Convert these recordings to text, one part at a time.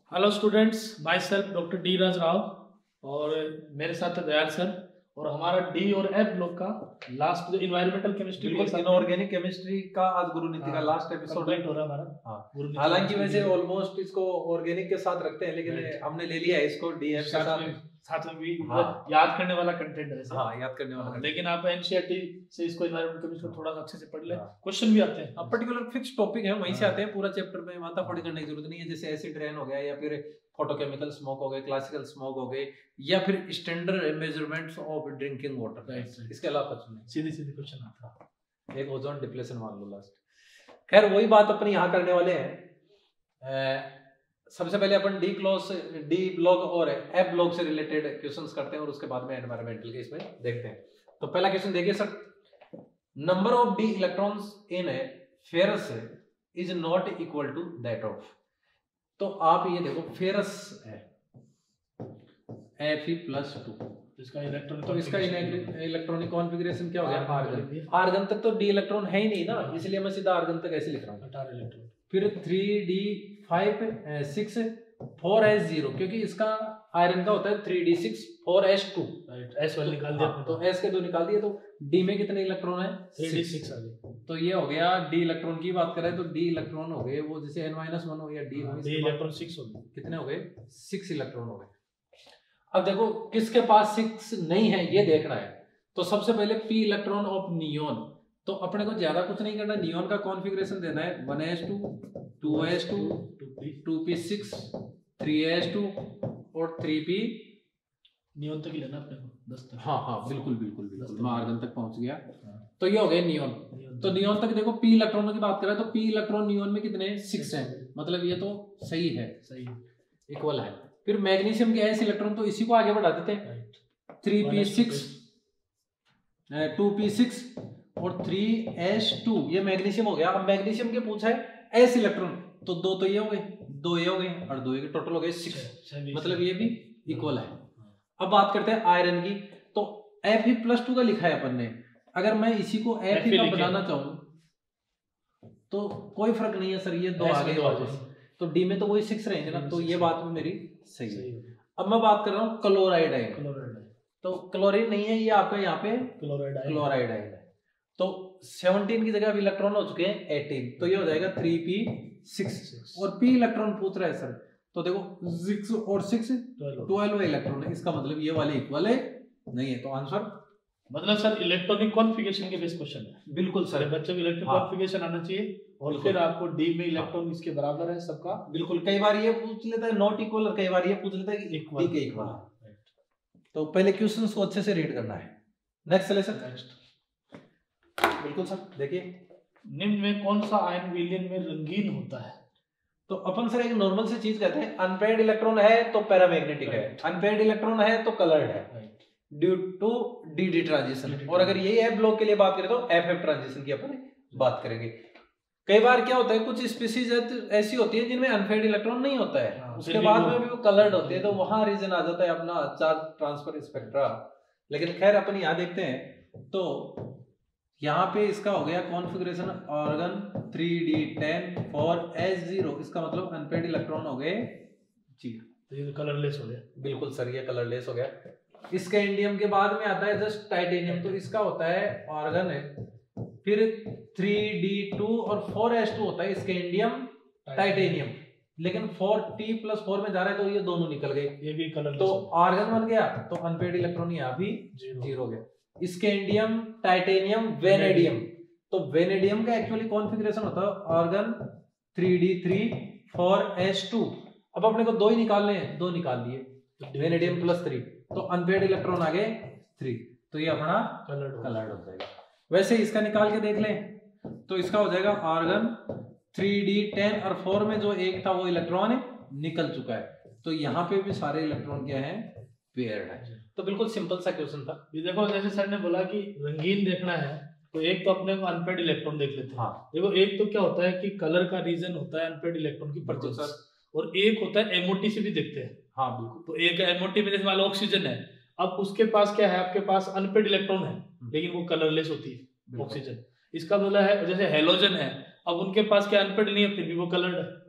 Hello students, myself doctor D Raj Rao और मेरे साथ है दयाल सर। और हमारा डी और एफ ब्लॉक का लास्ट जो इन्वायरमेंटल केमिस्ट्री बिल्कुल इनऑर्गेनिक केमिस्ट्री का आज गुरु नीति का लास्ट एपिसोड कंप्लीट हो रहा है हमारा। हाँ, हालांकि वैसे ऑलमोस्ट इसको ऑर्गेनिक के साथ रखते हैं, लेकिन हमने ले लिया है इसको डीएफ के साथ में भी याद करने वाला कंटेंट है। हाँ, याद करने वाला लेकिन आप एनसीईआरटी से इसको एनवायरमेंटल केमिस्ट्री थोड़ा सा अच्छे से पढ़ ले, क्वेश्चन भी आते हैं। अब पर्टिकुलर फिक्स टॉपिक है, वहीं से आते हैं। पूरा चैप्टर में माथापड़ी करने की जरूरत नहीं है। जैसे एसिड रेन हो गया, या फिर फोटोकेमिकल स्मोक हो गए, क्लासिकल स्मोक हो गए, या फिर standard measurements of drinking water. इसके अलावा कुछ नहीं, सीधी क्वेश्चन आता है। एक ओजोन डिप्लेशन मान लो लास्ट। खैर वही बात अपन यहाँ करने वाले हैं। सबसे पहले अपन डी ब्लॉक और एफ ब्लॉक से रिलेटेड क्वेश्चंस करते हैं, और उसके बाद में एनवायरमेंटल के इसमें देखते हैं। तो पहला क्वेश्चन देखिए sir, number of D electrons in a ferrous is not equal to that of. तो आप ये देखो, फेरस है Fe+2, इसका इलेक्ट्रॉनिक, तो इसका इलेक्ट्रॉनिक कॉन्फ़िगरेशन क्या हो गया? आर्गन। आर्गन तक तो डी इलेक्ट्रॉन है ही नहीं ना, इसलिए मैं सीधा आर्गन तक ऐसे लिख रहा हूँ। 18 इलेक्ट्रॉन। फिर 3d5 6 4s0, क्योंकि इसका आयरन का होता है 3d6 4s2। एस वाले निकाल दिया, तो एस के दो निकाल दिए। तो डी में कितने इलेक्ट्रॉन है? 3d6 आ गए। तो ये हो गया डी इलेक्ट्रॉन की बात करें तो डी इलेक्ट्रॉन हो गए वो, जैसे n-1 हो या डी इलेक्ट्रॉन 6 हो गए। कितने हो गए? 6 इलेक्ट्रॉन हो गए। अब देखो किसके पास 6 नहीं है ये देखना है। तो सबसे पहले p इलेक्ट्रॉन ऑफ नियोन। तो अपने को ज्यादा कुछ नहीं करना, नियोन का कॉन्फ़िगरेशन देना है 1s2 2s2 2p6 3s2 और 3p। नियोन तक ही लेना अपने को, 10 तक। हाँ बिल्कुल मैं आर्गन तक पहुंच गया। तो ये हो गए नियोन। तो नियोन तक देखो, p इलेक्ट्रॉनों की बात करें तो p इलेक्ट्रॉन नियोन में कितने? 6 हैं, मतलब ये तो सही है, इक्वल है। फिर मैग्नीशियम के s इलेक्ट्रॉन, तो इसी को आगे बढ़ा देते हैं। 3p6 2p6 और 3s2, ये मैग्नीशियम हो गया। अब मैग्नीशियम के पूछा है s इलेक्ट्रॉन, तो दो तो ये हो गए, दो ये हो गए, और दो ये टोटल हो गए 6, मतलब ये भी इक्वल है। अब बात करते हैं आयरन की। तो Fe+2 का लिखा है अपन ने, अगर मैं इसी को Fe का बनाना चाहूँ तो कोई फर्क नहीं है सर, ये दो आ गए वापस, तो डी में तो वही 6 रहेंगे ना, तो ये बात मेरी सही है। अब मैं बात कर रहा हूँ क्लोराइड आयन। तो क्लोरीन नहीं है, ये आपका यहाँ पे क्लोराइड आयन है। तो 17 की जगह अब इलेक्ट्रॉन हो चुके हैं 18, तो ये हो जाएगा 3p6। और p इलेक्ट्रॉन पूछ रहा है सर, तो देखो 6 और 6 12 इलेक्ट्रॉन है, इसका मतलब ये वाले इक्वल है नहीं है। तो आंसर मतलब सर इलेक्ट्रॉनिक कॉन्फ़िगरेशन के बेस क्वेश्चन है। बिल्कुल सर, बच्चों को इलेक्ट्रॉनिक कॉन्फ़िगरेशन आना चाहिए, और फिर आपको डी में इलेक्ट्रॉन इसके बराबर है सबका। बिल्कुल, कई बार ये पूछ लेता है नॉट इक्वल, और कई बार ये पूछ लेता है कि इक्वल के इक्वल। तो पहले क्वेश्चंस को अच्छे से रीड करना है। नेक्स्ट चले सर। बिल्कुल सर, देखिए निम्न में कौन सा आयन विलयन में रंगीन होता है? तो अपन सर एक नॉर्मल सी चीज कहते हैं, अनपेयर्ड इलेक्ट्रॉन है तो पैरामैग्नेटिक है, अनपेयर्ड इलेक्ट्रॉन है तो कलर्ड है ड्यू टू डी ट्रांजिशन। और अगर यही एफ ब्लॉक के लिए बात करें तो एफ ट्रांजिशन की अपन बात करेंगे। कई बार क्या होता है, कुछ स्पीसीज ऐसी होती है जिनमें अनपेयर्ड इलेक्ट्रॉन नहीं होता है, उसके बाद में भी वो कलर्ड होते हैं, तो वहां रीजन आ जाता है अपना चार्ज ट्रांसफर स्पेक्ट्रा। लेकिन खैर अपन यहाँ देखते हैं, तो यहाँ पे इसका हो गया कॉन्फ़िगरेशन ऑर्गन 3d10 4s0, इसका मतलब अनपेयर्ड इलेक्ट्रॉन हो गए जी, तो ये कलरलेस हो गया। बिल्कुल सर, ये कलरलेस हो गया। इसका इंडियम के बाद में आता है जस्ट टाइटेनियम, तो इसका होता है ऑर्गन है। फिर 3d2 और 4s2 होता है इसका इंडियम टाइटेनियम, लेकिन 4t+4 में जा रहा है तो ये दोनों निकल गए, ये भी कलरलेस। तो ऑर्गन बन गया, तो अनपेयर्ड इलेक्ट्रॉन यहाँ भी 0 हो गया। इसके इंडियम टाइटेनियम वेनेडियम, तो वेनेडियम का एक्चुअली कॉन्फ़िगरेशन होता है ऑर्गन 3d3 4s2। अब अपने को दो ही निकालने हैं, दो निकाल लिए, वेनेडियम +3, तो अनपेयर्ड इलेक्ट्रॉन आ गए 3, तो ये अपना कलर्ड हो जाएगा। वैसे इसका निकाल के देख लें, तो इसका हो जाएगा ऑर्गन 3d10 और 4 में जो एक था वो इलेक्ट्रॉन निकल चुका है, तो यहाँ पे भी सारे इलेक्ट्रॉन क्या है? पेयर्ड है। तो बिल्कुल सिंपल सा क्वेश्चन था। ये देखो, जैसे सर ने बोला कि रंगीन देखना है, तो एक तो अपने को अनपेयर्ड इलेक्ट्रॉन देख लेते हैं। हाँ। देखो एक तो क्या होता है कि कलर का रीजन होता है अनपेयर्ड इलेक्ट्रॉन की प्रेजेंस, और एक होता है एमओटी से भी देखते हैं। हाँ बिल्कुल। तो एक एमओटी में जैसे मान लो ऑक्सीजन है, अब उसके पास क्या है, आपके पास अनपेयर्ड इलेक्ट्रॉन है लेकिन वो कलरलेस होती है ऑक्सीजन। इसका मतलब है जैसे हेलोजन है, अब उनके पास क्या अनपेयर्ड नहीं है, फिर भी वो कलर्ड है। हाँ।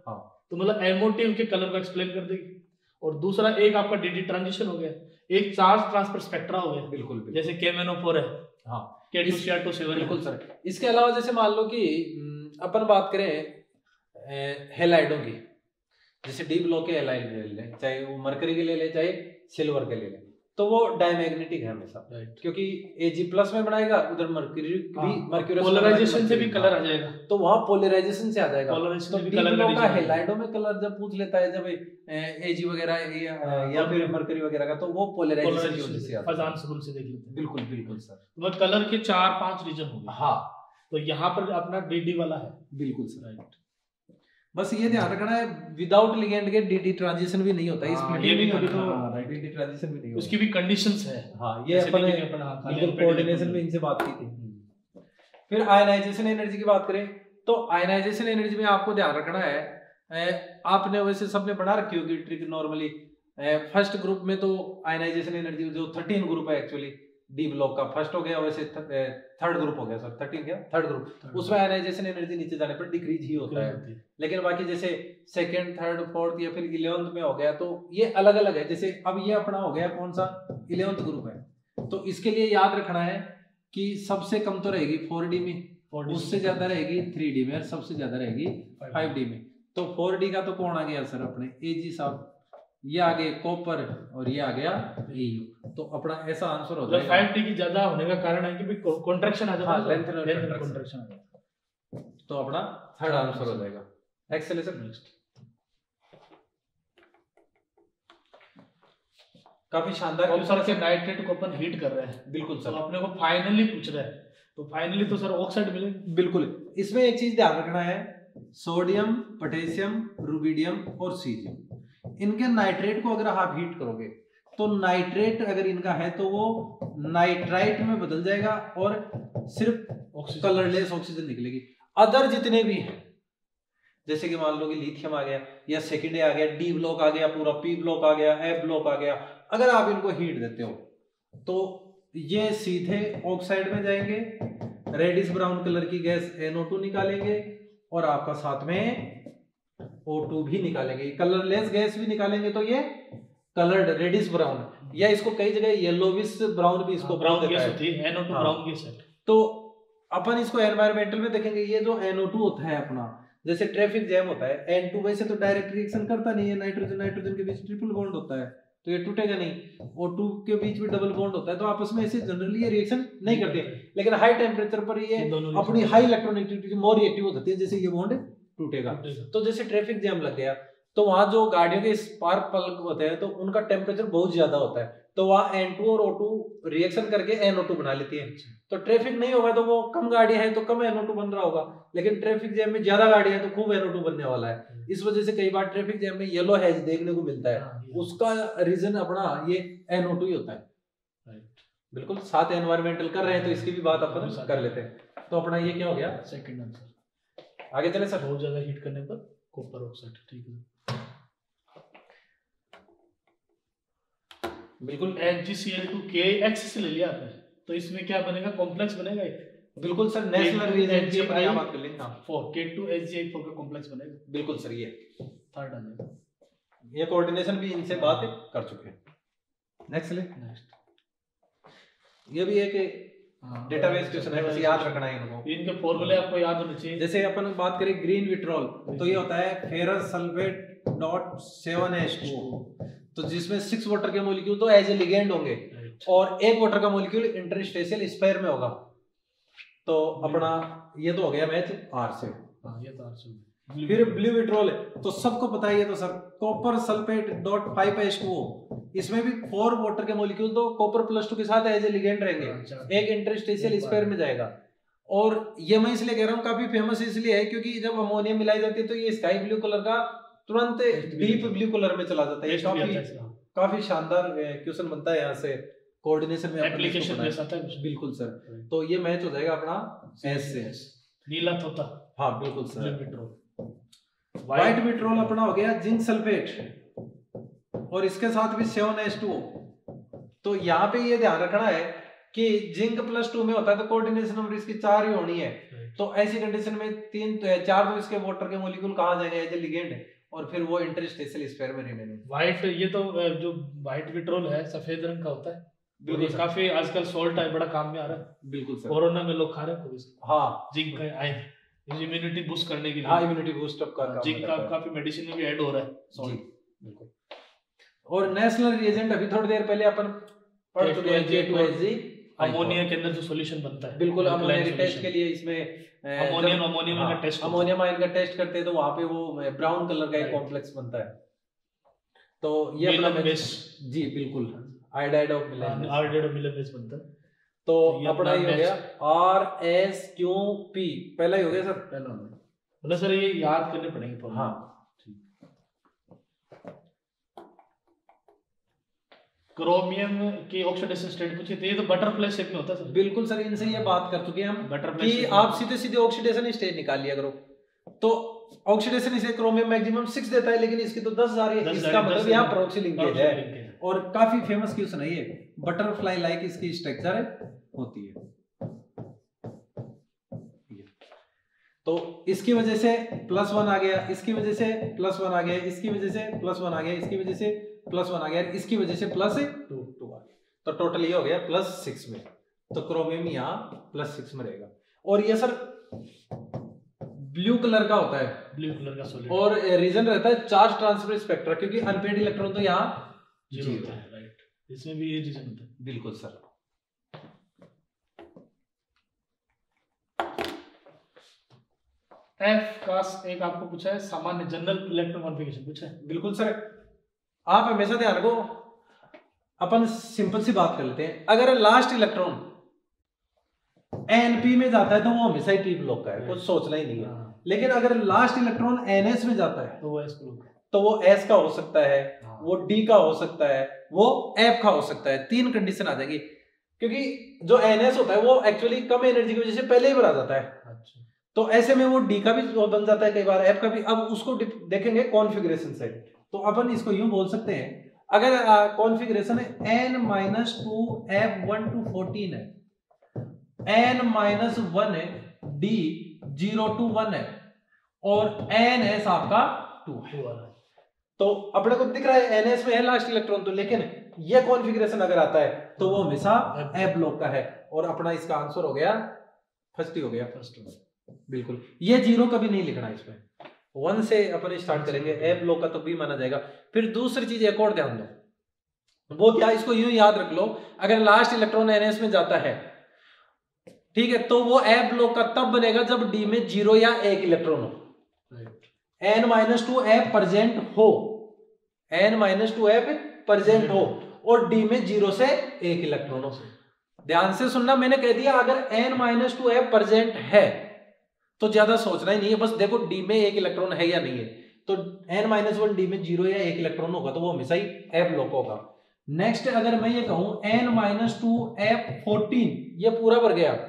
तो मतलब एमओटी उनके कलर को एक्सप्लेन कर देगी। और दूसरा एक आपका डीडी ट्रांजिशन हो गया, एक चार्ज ट्रांसफर स्पेक्ट्रा हो गया, बिल्कुल जैसे KMNO4 है, हाँ K2CR27 बिल्कुल सर। इसके अलावा जैसे मान लो कि अपन बात करें हेलाइडों की, जैसे डी ब्लॉक के हेलाइड ले लें, चाहे वो मरकरी के ले ले चाहे सिल्वर के ले लें, तो वो डायमैग्नेटिक है हमेशा, क्योंकि Ag+ में बनाएगा, उधर मर्क्यूरी भी मर्क्यूरी पोलराइजेशन से भी कलर आ जाएगा, तो वहां पोलराइजेशन से आ जाएगा। तो डी ब्लॉक का हेलाइडो में कलर जब पूछ लेता है, जब Ag वगैरह या फिर मर्क्यूरी वगैरह का, तो वो पोलराइजेशन की वजह से आता है। फजान से देख लेते हैं। बिल्कुल बिल्कुल सर। वो कलर के 4-5 रीजन हो गए। हाँ, तो यहाँ पर अपना DD वाला है। बिल्कुल सर, राइट। बस ये ध्यान रखना है, विदाउट लिगेंड के DD ट्रांजिशन भी नहीं होता है, स्प्लिटिंग भी कभी तो DD ट्रांजिशन भी नहीं होता, उसकी भी कंडीशंस है। हाँ, ये अपने बिल्कुल कोऑर्डिनेशन में इनसे बात की थी। फिर आयनाइजेशन एनर्जी की बात करें, तो आयनाइजेशन एनर्जी में आपको ध्यान रखना है, आपने वैसे सबने बना रखी होगी ट्रिक नॉर्मली। फर्स्ट ग्रुप में तो आयनाइजेशन एनर्जी जो 13 ग्रुप है एक्चुअली, डी ब्लॉक का फर्स्ट हो गया, वैसे थर्ड ग्रुप हो गया सर, 13 क्या थर्ड ग्रुप, उसमें आयनाइजेशन एनर्जी नीचे जाने पर डिक्रीज ही होता है। लेकिन बाकी जैसे सेकंड, थर्ड, फोर्थ या फिर 11th में हो गया, तो ये अलग अलग है। जैसे अब ये अपना हो गया कौन सा 11th ग्रुप है, तो इसके लिए याद रखना है कि सबसे कम तो रहेगी 4D में, उससे ज्यादा रहेगी 3D में, और सबसे ज्यादा रहेगी 5D में। तो 4D का तो कौन आ गया सर, अपने Ag साहब, ये आ गए कॉपर और ये आ गया Au, तो अपना ऐसा आंसर हो जाएगा। 5D की ज्यादा होने का कारण है कि कॉन्ट्रैक्शन आ जाता है, लेंथ कॉन्ट्रैक्शन आ जाता है, तो अपना थर्ड आंसर हो जाएगा। Excel sir, next. काफी शानदार क्वेश्चन से नाइट्रेट को अपन हीट कर रहे हैं। बिल्कुल सर, तो अपने को फाइनली पूछ रहा है, तो फाइनली तो सर ऑक्साइड मिलेगा। बिल्कुल। इसमें एक चीज ध्यान रखना है, सोडियम, पोटेशियम, रुबिडियम और सीजियम, इनके नाइट्रेट को अगर आप हीट करोगे तो नाइट्रेट अगर इनका है तो वो नाइट्राइट में बदल जाएगा और सिर्फ कलरलेस ऑक्सीजन निकलेगी। अदर जितने भी हैं, जैसे कि मान लो कि लिथियम आ गया, या सेकेंड आ गया, डी ब्लॉक आ गया, पूरा पी ब्लॉक आ गया, एफ ब्लॉक आ गया, अगर आप इनको हीट देते हो तो ये सीधे ऑक्साइड में जाएंगे, रेडिश ब्राउन कलर की गैस NO2 निकालेंगे, और आपका साथ में O2 भी निकालेंगे, कलरलेस गैस भी निकालेंगे, तो ये कलर्ड रेडिश ब्राउन, या इसको कई जगह येलोविश ब्राउन भी इसको ब्राउन गैस होती है, NO2 ब्राउन गैस है। तो अपन इसको एनवायरमेंटल में देखेंगे, ये जो NO2 होता है अपना, जैसे ट्रैफिक जैम होता है, N2 वैसे तो डायरेक्ट रिएक्शन करता नहीं है, नाइट्रोजन नाइट्रोजन के बीच ट्रिपल बॉन्ड होता है, तो ये टूटेगा नहीं। O2 के बीच में डबल बॉन्ड होता है, तो आपस में ऐसे जनरली ये रिएक्शन नहीं करते, लेकिन हाई टेम्परेचर पर ये अपनी हाई इलेक्ट्रोनेगेटिविटी मोर रिएक्टिव हो जाती है, जैसे ये बॉन्ड टूटेगा। तो जैसे ट्रैफिक जैम लग गया, तो वहां जो गाड़ियों के स्पार्क प्लग होते हैं, तो उनका टेम्परेचर बहुत ज्यादा होता है, तो वहां N2 और O2 रिएक्शन करके NO2 बना लेती है। तो ट्रैफिक नहीं होगा तो वो कम गाड़ियां हैं तो कम NO2 बन रहा होगा, लेकिन ट्रैफिक जैम में ज्यादा गाड़ियां हैं तो खूब NO2 बनने वाला है। इस वजह से कई बार ट्रैफिक जैम में येलो हैज देखने को मिलता है, उसका रीजन अपना ये NO2 ही होता है। बिल्कुल, साथ एनवायरमेंटल कर रहे हैं तो इसकी भी बात अपन कर लेते हैं। तो अपना ये क्या हो गया, सेकंड आंसर। आगे चले सर। बहुत ज्यादा हीट करने पर कॉपर ऑक्साइड, ठीक है बिल्कुल। NaCl2KX से ले लिया आपने, तो इसमें क्या बनेगा, कॉम्प्लेक्स बनेगा एक। बिल्कुल सर, नेशनल रिएजेंट की अपन बात कर लेंगे। 4 K2SgI4 का कॉम्प्लेक्स बनेगा। बिल्कुल सर, ये थर्ड आ जाएगा। ये कोऑर्डिनेशन भी इनसे बात कर चुके हैं। नेक्स्ट ले। ये भी एक डेटाबेस क्वेश्चन है, बस याद रखना है इनको, इनके फॉर्मूले आपको याद होने चाहिए। जैसे अपन बात करें ग्रीन विट्रोल, तो ये होता है फेरस सल्फेट .7H2O, तो जिसमें 6 वाटर के मॉलिक्यूल तो एज ए लिगेंड होंगे और 1 वाटर का मॉलिक्यूल इंटरस्टेशियल स्फीयर में होगा। तो अपना ये तो हो गया मैच R से। ये तो R से। फिर ब्लू विट्रोल है, तो सबको पता है ये तो सर, कॉपर सल्फेट .5H2O, इसमें भी 4 वाटर के मॉलिक्यूल तो कॉपर +2 के साथ एज ए लिगेंड रहेंगे, एक इंटरस्टेशियल स्फीयर में जाएगा। और ये मैं इसलिए कह रहा हूँ काफी फेमस इसलिए है क्योंकि जब अमोनिया मिलाई जाती है तो ये स्काई ब्लू कलर का तुरंत डीप ब्लू कलर में चला जाता है। काफी शानदार क्वेश्चन बनता है यहाँ से, कोऑर्डिनेशन में एप्लीकेशन में आता है। बिल्कुल सर, तो ये मैच हो जाएगा अपना एस से। नीला तोता, हाँ बिल्कुल सर। व्हाइट विट्रोल अपना हो गया जिंक सल्फेट, और इसके साथ भी 7H2O। तो यहाँ पे ये ध्यान रखना है कि जिंक +2 में होता है तो कोऑर्डिनेशन नंबर इसकी 4 ही होनी है। तो ऐसी कंडीशन में 4 तो इसके वाटर के मॉलिक्यूल कहाँ जाएंगे एज ए लिगेंड, और फिर वो इंटरस्टेशियल स्फीयर में रिमेन होती व्हाइट, ये तो जो व्हाइट विट्रोल है सफेद रंग का होता है, बिल्कुल ये सर। काफी आजकल सोल्ट है, बड़ा काम में आ रहा है। है। बिल्कुल सर। कोरोना में लोग खा रहे हैं खूब इसको, हाँ जिंक का आयन, इम्यूनिटी बूस्ट करने के हाँ, लिए। इम्यूनिटी बूस्ट अप का काम जिंक करता का है। काफी मेडिसिन में भी ऐड हो रहा है जी salt। बिल्कुल। और नेशनल रिएजेंट अभी थोड़ी देर पहले अपन पढ़ चुके हैं, K2SG अमोनिया के अंदर जो सॉल्यूशन बनता है, बिल्कुल। अमोनिया के alkaline टेस्ट solution। के लिए इसमें अमोनियम का टेस्ट होता है। अमोनियम आयन का टेस्ट करते हैं तो वहां पे वो ब्राउन कलर का एक Right। कॉम्प्लेक्स बनता है। तो ये अपना मिलन बेस, जी बिल्कुल, iodide of Millon, iodide of Millon base बनता है। तो ये अपना ये हो गया RSQP, पहला ही हो गया सर। पहला मतलब सर ये याद करने पड़ेंगे। हाँ क्रोमियम की ऑक्सीडेशन स्टेट पूछी थी, ये तो बटरफ्लाई शेप में होता है सर। बिल्कुल सर, इनसे ये बात कर चुके हैं हम बटरफ्लाई कि आप सीधे सीधे ऑक्सीडेशन स्टेट निकाल लिया करो। तो ऑक्सीडेशन इसे क्रोमियम मैक्सिमम 6 देता है, लेकिन इसकी तो 10,000 है। इसका मतलब यहाँ प्रॉक्सी लिंकेज है और काफी फेमस क्वेश्चन है ये। बटरफ्लाई लाइक इसकी स्ट्रक्चर होती है। तो इसकी वजह से +1 आ गया, इसकी वजह से +1 आ गया, इसकी वजह से +1 आ गया, इसकी वजह से +1 आ गया, इसकी वजह से +2 आ गया। तो टोटल ये हो गया +6 में। तो क्रोमियम यहाँ +6 में रहेगा। और ये सर ब्लू कलर का होता है, ब्लू कलर का सॉलिड, और रीजन रहता है चार्ज ट्रांसफर स्पेक्ट्रा, क्योंकि अनपेड इलेक्ट्रॉन तो यहाँ 0 होता है। राइट, इसमें भी ये रीजन होता है। बिल्कुल सर। एफ का एक आपको पूछा है, सामान्य जनरल इलेक्ट्रॉन कॉन्फ़िगरेशन पूछा है। बिल्कुल सर। आप हमेशा ध्यान रखो, अपन सिंपल सी बात कर लेते हैं। अगर लास्ट इलेक्ट्रॉन NP में जाता है तो वो हमेशा ही p ब्लॉक का है, कुछ सोचना ही नहीं है। लेकिन अगर लास्ट इलेक्ट्रॉन NS में जाता है तो वो S ब्लॉक है, तो वो S का हो सकता है, वो D का हो सकता है, वो F का हो सकता है। 3 कंडीशन आ जाएगी, क्योंकि जो NS होता है वो एक्चुअली कम एनर्जी की वजह से पहले ही भरा जाता है। अच्छा, तो ऐसे में वो D का भी बन जाता है, कई बार F का भी। अब उसको देखेंगे कॉन्फ़िगरेशन से, तो अपन इसको यूं बोल सकते हैं, अगर कॉन्फ़िगरेशन है N-2F1 to 14 है, N-1 है, D 0 to 1 है, और NS आपका 2 है। तो अपने को दिख रहा है NS में है लास्ट इलेक्ट्रॉन, तो लेकिन ये कॉन्फ़िगरेशन अगर आता है तो वो हमेशा F ब्लॉक का है। और अपना इसका आंसर हो गया फर्स्ट ही हो गया, फर्स्ट। बिल्कुल, ये 0 कभी नहीं लिखना, इसमें 1 से अपन स्टार्ट करेंगे। F ब्लॉक का तो B माना जाएगा। फिर दूसरी चीज एक और ध्यान दो, वो क्या, इसको यूं याद रख लो, अगर लास्ट इलेक्ट्रॉन NS में जाता है, ठीक है, तो वो F ब्लॉक का तब बनेगा जब D में 0 या 1 इलेक्ट्रॉन हो, N-2F प्रेजेंट हो, N-2F प्रेजेंट हो, और D में 0 से 1 इलेक्ट्रॉन हो। ध्यान से सुनना, मैंने कह दिया अगर N-2F प्रेजेंट है तो ज्यादा सोचना ही नहीं है, बस देखो D में 1 इलेक्ट्रॉन है या नहीं है। तो N-1 D में 0 या 1 इलेक्ट्रॉन होगा तो वो हमेशा ही F ब्लॉक होगा। नेक्स्ट अगर मैं ये कहूं N-2F14, ये पूरा भर गया,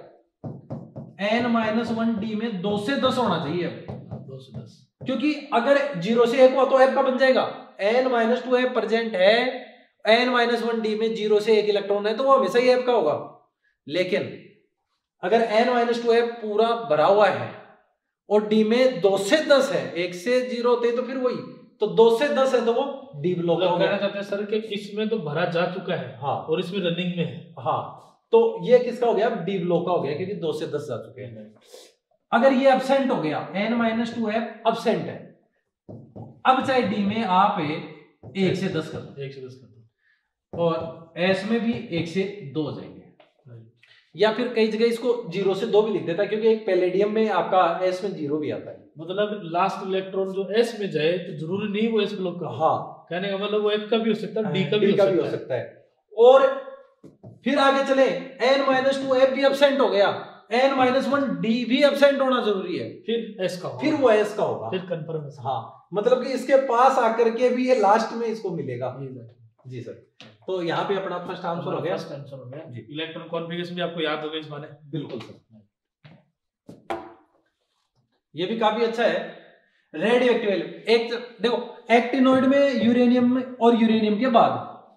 N-1 D में 2 से 10 होना चाहिए, 2 से 10, क्योंकि अगर 0 से 1 हुआ तो F का बन जाएगा। N-2F प्रेजेंट है, N-1 D में 0 से 1 इलेक्ट्रॉन है, तो वो हमेशा ही F का होगा। लेकिन अगर N-2F पूरा भरा हुआ है और D में 2 से 10 है, 1 से 0 होते तो फिर वही, तो 2 से 10 है तो वो D ब्लॉक हो गया। कहना चाहते हैं सर कि इसमें तो भरा जा चुका है, हाँ, और इसमें रनिंग में है, हाँ, तो ये किसका हो गया, D ब्लॉक का हो गया, क्योंकि 2 से 10 जा चुके हैं। अगर ये एब्सेंट हो गया, N-2F एब्सेंट है, अब चाहे D में आप 1 से 10 कर दो, 1 से 10 कर दो, और S में भी 1 से 2 हो जाएंगे, या फिर कई जगह इसको 0 से 2 भी लिख देता है, क्योंकि एक पैलेडियम में आपका S में 0 भी आता है। मतलब लास्ट इलेक्ट्रॉन जो S में जाए तो जरूरी नहीं वो S ब्लॉक का, हाँ, कहने का मतलब वो F का भी हो सकता है, D का भी हो सकता है। और फिर आगे चले, N-2F भी एब्सेंट हो गया, N-1 D भी एब्सेंट होना जरूरी है, फिर S का होगा, फिर वो S का होगा, फिर कंफर्म है। हाँ, मतलब कि इसके पास आकर के भी ये लास्ट में इसको मिलेगा। जी सर, तो यहाँ पे अपना फर्स्ट आंसर हो गया, फर्स्ट आंसर हो गया। इलेक्ट्रॉन कॉन्फ़िगरेशन भी आपको याद होगा इस बारे। बिल्कुल सर, ये भी काफी अच्छा है। रेडियो एक्टिव, एक देखो एक्टिनोइड में यूरेनियम और यूरेनियम के बाद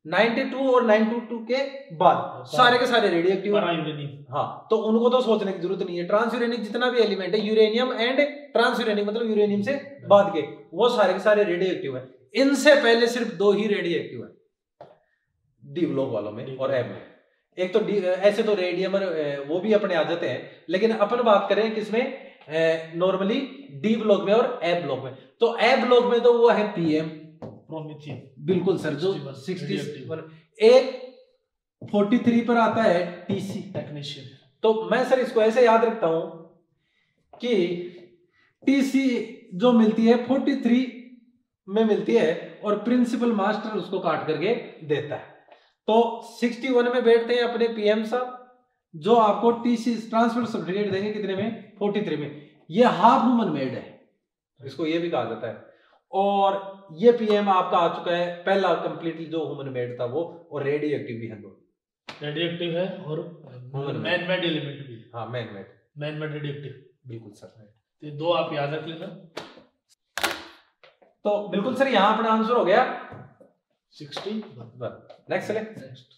92 और 922 के बाद सारे के सारे रेडियो एक्टिव यूरेनियम। हाँ, तो उनको तो सोचने की जरूरत नहीं है। ट्रांस यूरेनिक जितना भी एलिमेंट है, यूरेनियम एंड ट्रांस यूरेनिक मतलब यूरेनियम से बाद के, वो सारे के सारे रेडियो एक्टिव है। इनसे पहले सिर्फ 2 ही रेडियो एक्टिव है डी ब्लॉक वालों में और एफ में। एक तो ऐसे तो रेडियम वो भी अपने आ जाते हैं, लेकिन अपन बात करें किसमें नॉर्मली डी ब्लॉक में और एफ ब्लॉक में। तो एफ ब्लॉक में तो वो है पीएम प्रोमिथियम, बिल्कुल सर, जो 61 एक 43 पर आता है टीसी टेक्नीशियन। तो मैं सर इसको ऐसे याद रखता हूं कि टीसी जो मिलती है 43 में मिलती है और प्रिंसिपल मास्टर उसको काट करके देता है। तो 61 में बैठते हैं अपने पीएम साहब, जो आपको टीसी ट्रांसफर सर्टिफिकेट देंगे कितने में, 43 में। ये हाफ ह्यूमन मेड है, इसको ये भी कहा जाता है। और ये पीएम आपका आ चुका है पहला कंप्लीटली जो ह्यूमन मेड था वो, और रेडियो एक्टिव भी है, दो रेडियो एक्टिव है और मैन मेड एलिमेंट भी। हाँ, मैन मेड रेडियो एक्टिव, बिल्कुल सर। तो दो आप याद रख लेना। तो बिल्कुल सर, यहां अपना आंसर हो गया 61। नेक्स्ट चले। नेक्स्ट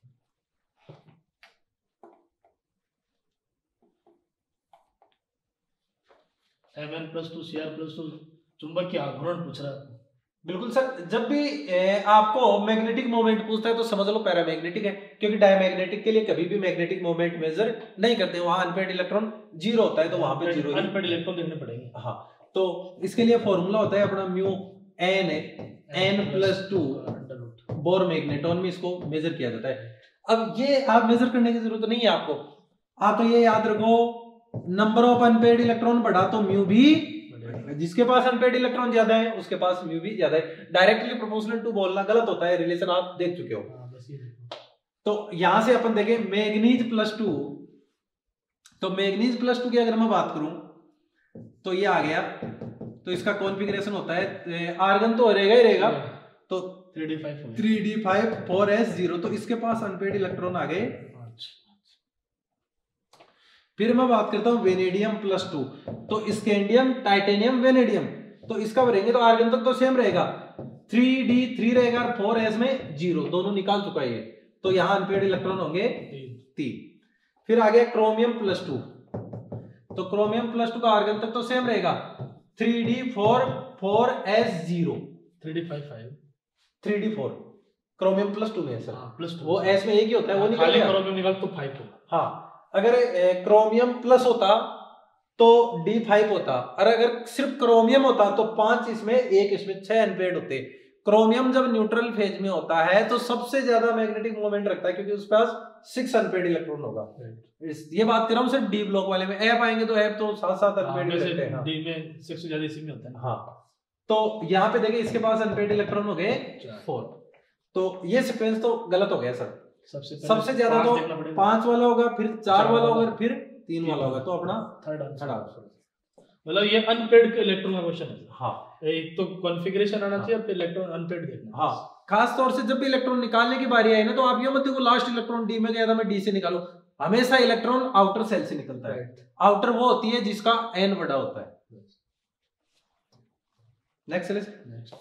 Mn+2 Cr+2 चुंबक की आघूर्ण पूछ रहा है। बिल्कुल सर, जब भी आपको मैग्नेटिक मोमेंट पूछता है तो समझ लो पैरामैग्नेटिक है, क्योंकि डायमैग्नेटिक के लिए कभी भी मैग्नेटिक मोमेंट मेजर नहीं करते, वहां अनपेड इलेक्ट्रॉन जीरो होता है, तो वहां पे जीरो अनपेड इलेक्ट्रॉन देखने पड़ेंगे। हाँ, तो इसके लिए फॉर्मूला होता है अपना म्यू n+2 बोर मैग्नेटॉन में इसको मेजर किया जाता है। अब ये आप मेजर करने की जरूरत नहीं है आपको, आप तो ये याद रखो नंबर ऑफ अनपेड इलेक्ट्रॉन बढ़ा तो म्यू भी, जिसके पास अनपेड इलेक्ट्रॉन ज्यादा है उसके पास म्यू भी ज्यादा है। डायरेक्टली प्रोपोर्शनल टू बोलना गलत होता है, रिलेशन आप देख चुके हो। तो यहां से अपन देखें मैग्नीज+2, तो मैग्नीज+2 की अगर मैं बात करूं तो ये आ गया, तो इसका कॉन्फ़िगरेशन होता है आर्गन तो रहेगा ही रहेगा, तो 3d5 4s0, तो इसके पास अनपेड इलेक्ट्रॉन आ गए। फिर मैं बात करता हूं वेनेडियम+2, तो स्कैंडियम टाइटेनियम वेनेडियम, तो इसका भरेंगे तो आर्गन तक तो सेम रहेगा, 3d3 रहेगा और 4s में 0, दोनों निकाल चुका है ये, तो यहां अनपेड इलेक्ट्रॉन होंगे 3। फिर आ गया क्रोमियम+2, तो क्रोमियम+2 का आर्गन तक तो सेम रहेगा, 3d4 4s0 3d4 क्रोमियम+2 में है सर, वो s में एक ही होता है, वो निकल गया, क्रोमियम निकाल तो 5 होगा। हाँ, अगर क्रोमियम प्लस होता तो D5 होता, और अगर सिर्फ क्रोमियम होता तो 5 इसमें 1 इसमें 6 अनपेड होते। क्रोमियम जब न्यूट्रल फेज में होता है तो सबसे ज्यादा मैग्नेटिक मोमेंट रखता है, क्योंकि उसके पास 6 अनपेड इलेक्ट्रॉन होगा। ये बात कर रहा हूँ सिर्फ डी ब्लॉक वाले में, एफ आएंगे तो एफ तो 7 अनपेड रहते हैं। डी में 6 से ज्यादा इसी में होता है। हाँ, तो यहाँ पे देखिए इसके पास अनपेड इलेक्ट्रॉन हो गए 4, तो ये सीक्वेंस तो गलत हो गया सर। सबसे ज्यादा तो 5 वाला होगा, फिर 4 वाला होगा, फिर 3 वाला होगा, तो अपना थर्ड आंसर। मतलब ये अनपेड इलेक्ट्रॉन का क्वेश्चन है। हाँ, एक तो कॉन्फ़िगरेशन आना चाहिए, फिर इलेक्ट्रॉन अनपेड देखना। हाँ, खास तौर से जब भी इलेक्ट्रॉन निकालने की बारी आई ना, तो आप ये मत देखो लास्ट इलेक्ट्रॉन डी में गया था मैं डी से निकालूं, हमेशा इलेक्ट्रॉन आउटर सेल से निकलता है। आउटर वो होती है जिसका n बड़ा होता है। नेक्स्ट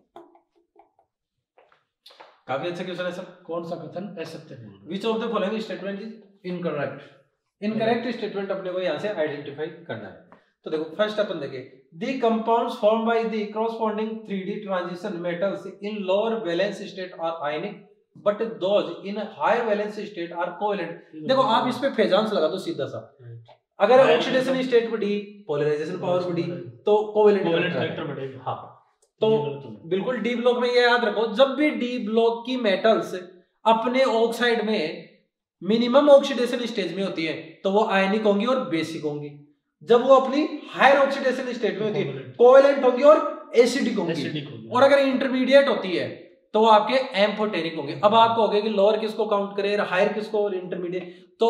काफी अच्छा क्वेश्चन है सर। कौन सा कथन असत्य है? Which of the following statement is incorrect? Incorrect statement अपने को यहाँ से आइडेंटिफाई करना है। तो देखो फर्स्ट अपन देखें, the compounds formed by the corresponding 3d transition metals in lower valence state are ionic, but those in higher valence state are covalent। देखो आप इस पे फेजांस लगा दो सीधा सा, अगर ऑक्सीडेशन स्टेट बढ़ी, पोलराइजेशन पावर बढ़ी, तो कोवेलेंट कैरेक्टर बढ़ेगा। हाँ, तो बिल्कुल डी ब्लॉक में ये याद रखो, जब भी डी ब्लॉक की मेटल्स अपने ऑक्साइड में मिनिमम ऑक्सीडेशन स्टेज में होती है तो वो आयनिक होंगी और बेसिक होंगी। जब वो अपनी हायर ऑक्सीडेशन स्टेट में होती है कोवेलेंट होंगी और एसिडिक होंगी, और अगर इंटरमीडिएट होती है तो वो आपके एम्फोटेरिक होंगे। अब आप कहोगे कि लोअर किसको काउंट करें, हायर किसको और इंटरमीडिएट, तो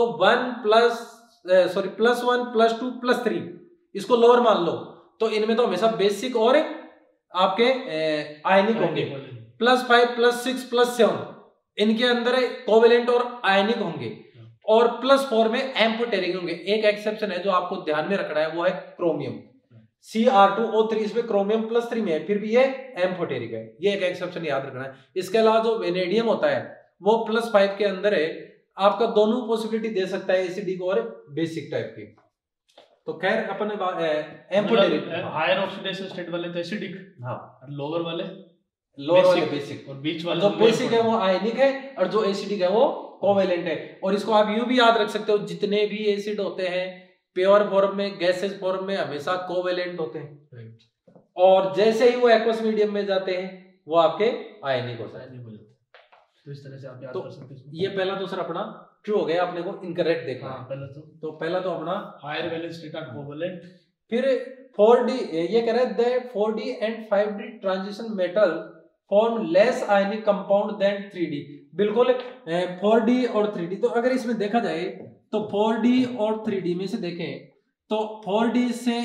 +1 +2 +3 इसको लोअर मान लो, तो इनमें तो हमेशा बेसिक और आपके आयनिक होंगे। +5 +6 +7 इनके अंदर कोवेलेंट और आयनिक होंगे, और +4 में एम्फोटेरिक होंगे। एक एक्सेप्शन है जो आपको ध्यान में रखना है, वो है क्रोमियम। Cr2O3 इसमें क्रोमियम +3 में है, फिर भी ये एम्फोटेरिक है, ये एक एक्सेप्शन याद रखना है। इसके अलावा जो वेनेडियम होता है वो +5 के अंदर है, आपका दोनों पॉसिबिलिटी दे सकता है एसिडिक और बेसिक टाइप की। तो खैर अपन एम्फोटेरिक हायर ऑक्सीडेशन स्टेट वाले तो एसिडिक, हाँ, लोअर वाले बेसिक, और बीच वाले जो बेसिक है वो आयनिक है और जो एसिडिक है वो कोवेलेंट है। और इसको आप यूं भी याद रख सकते हो, जितने भी एसिड होते हैं प्योर फॉर्म में, गैसेस फॉर्म में हमेशा कोवेलेंट होते हैं, और जैसे ही वो एक्वस मीडियम में जाते हैं वो आपके आयनिक हो जाते हैं। तो इस तरह से आप याद कर सकते हैं। ये पहला दूसरा अपना ट्रू हो गया, अपने को इनकरेक्ट देखना है। पहला तो अपना higher valence state are covalent. फिर 4d ये कह रहा है that 4d and 5d transition metal form less ionic compound than 3d। बिल्कुल 4d और 3d, तो अगर इसमें देखा जाए तो 4d और 3d में से देखें तो 4d से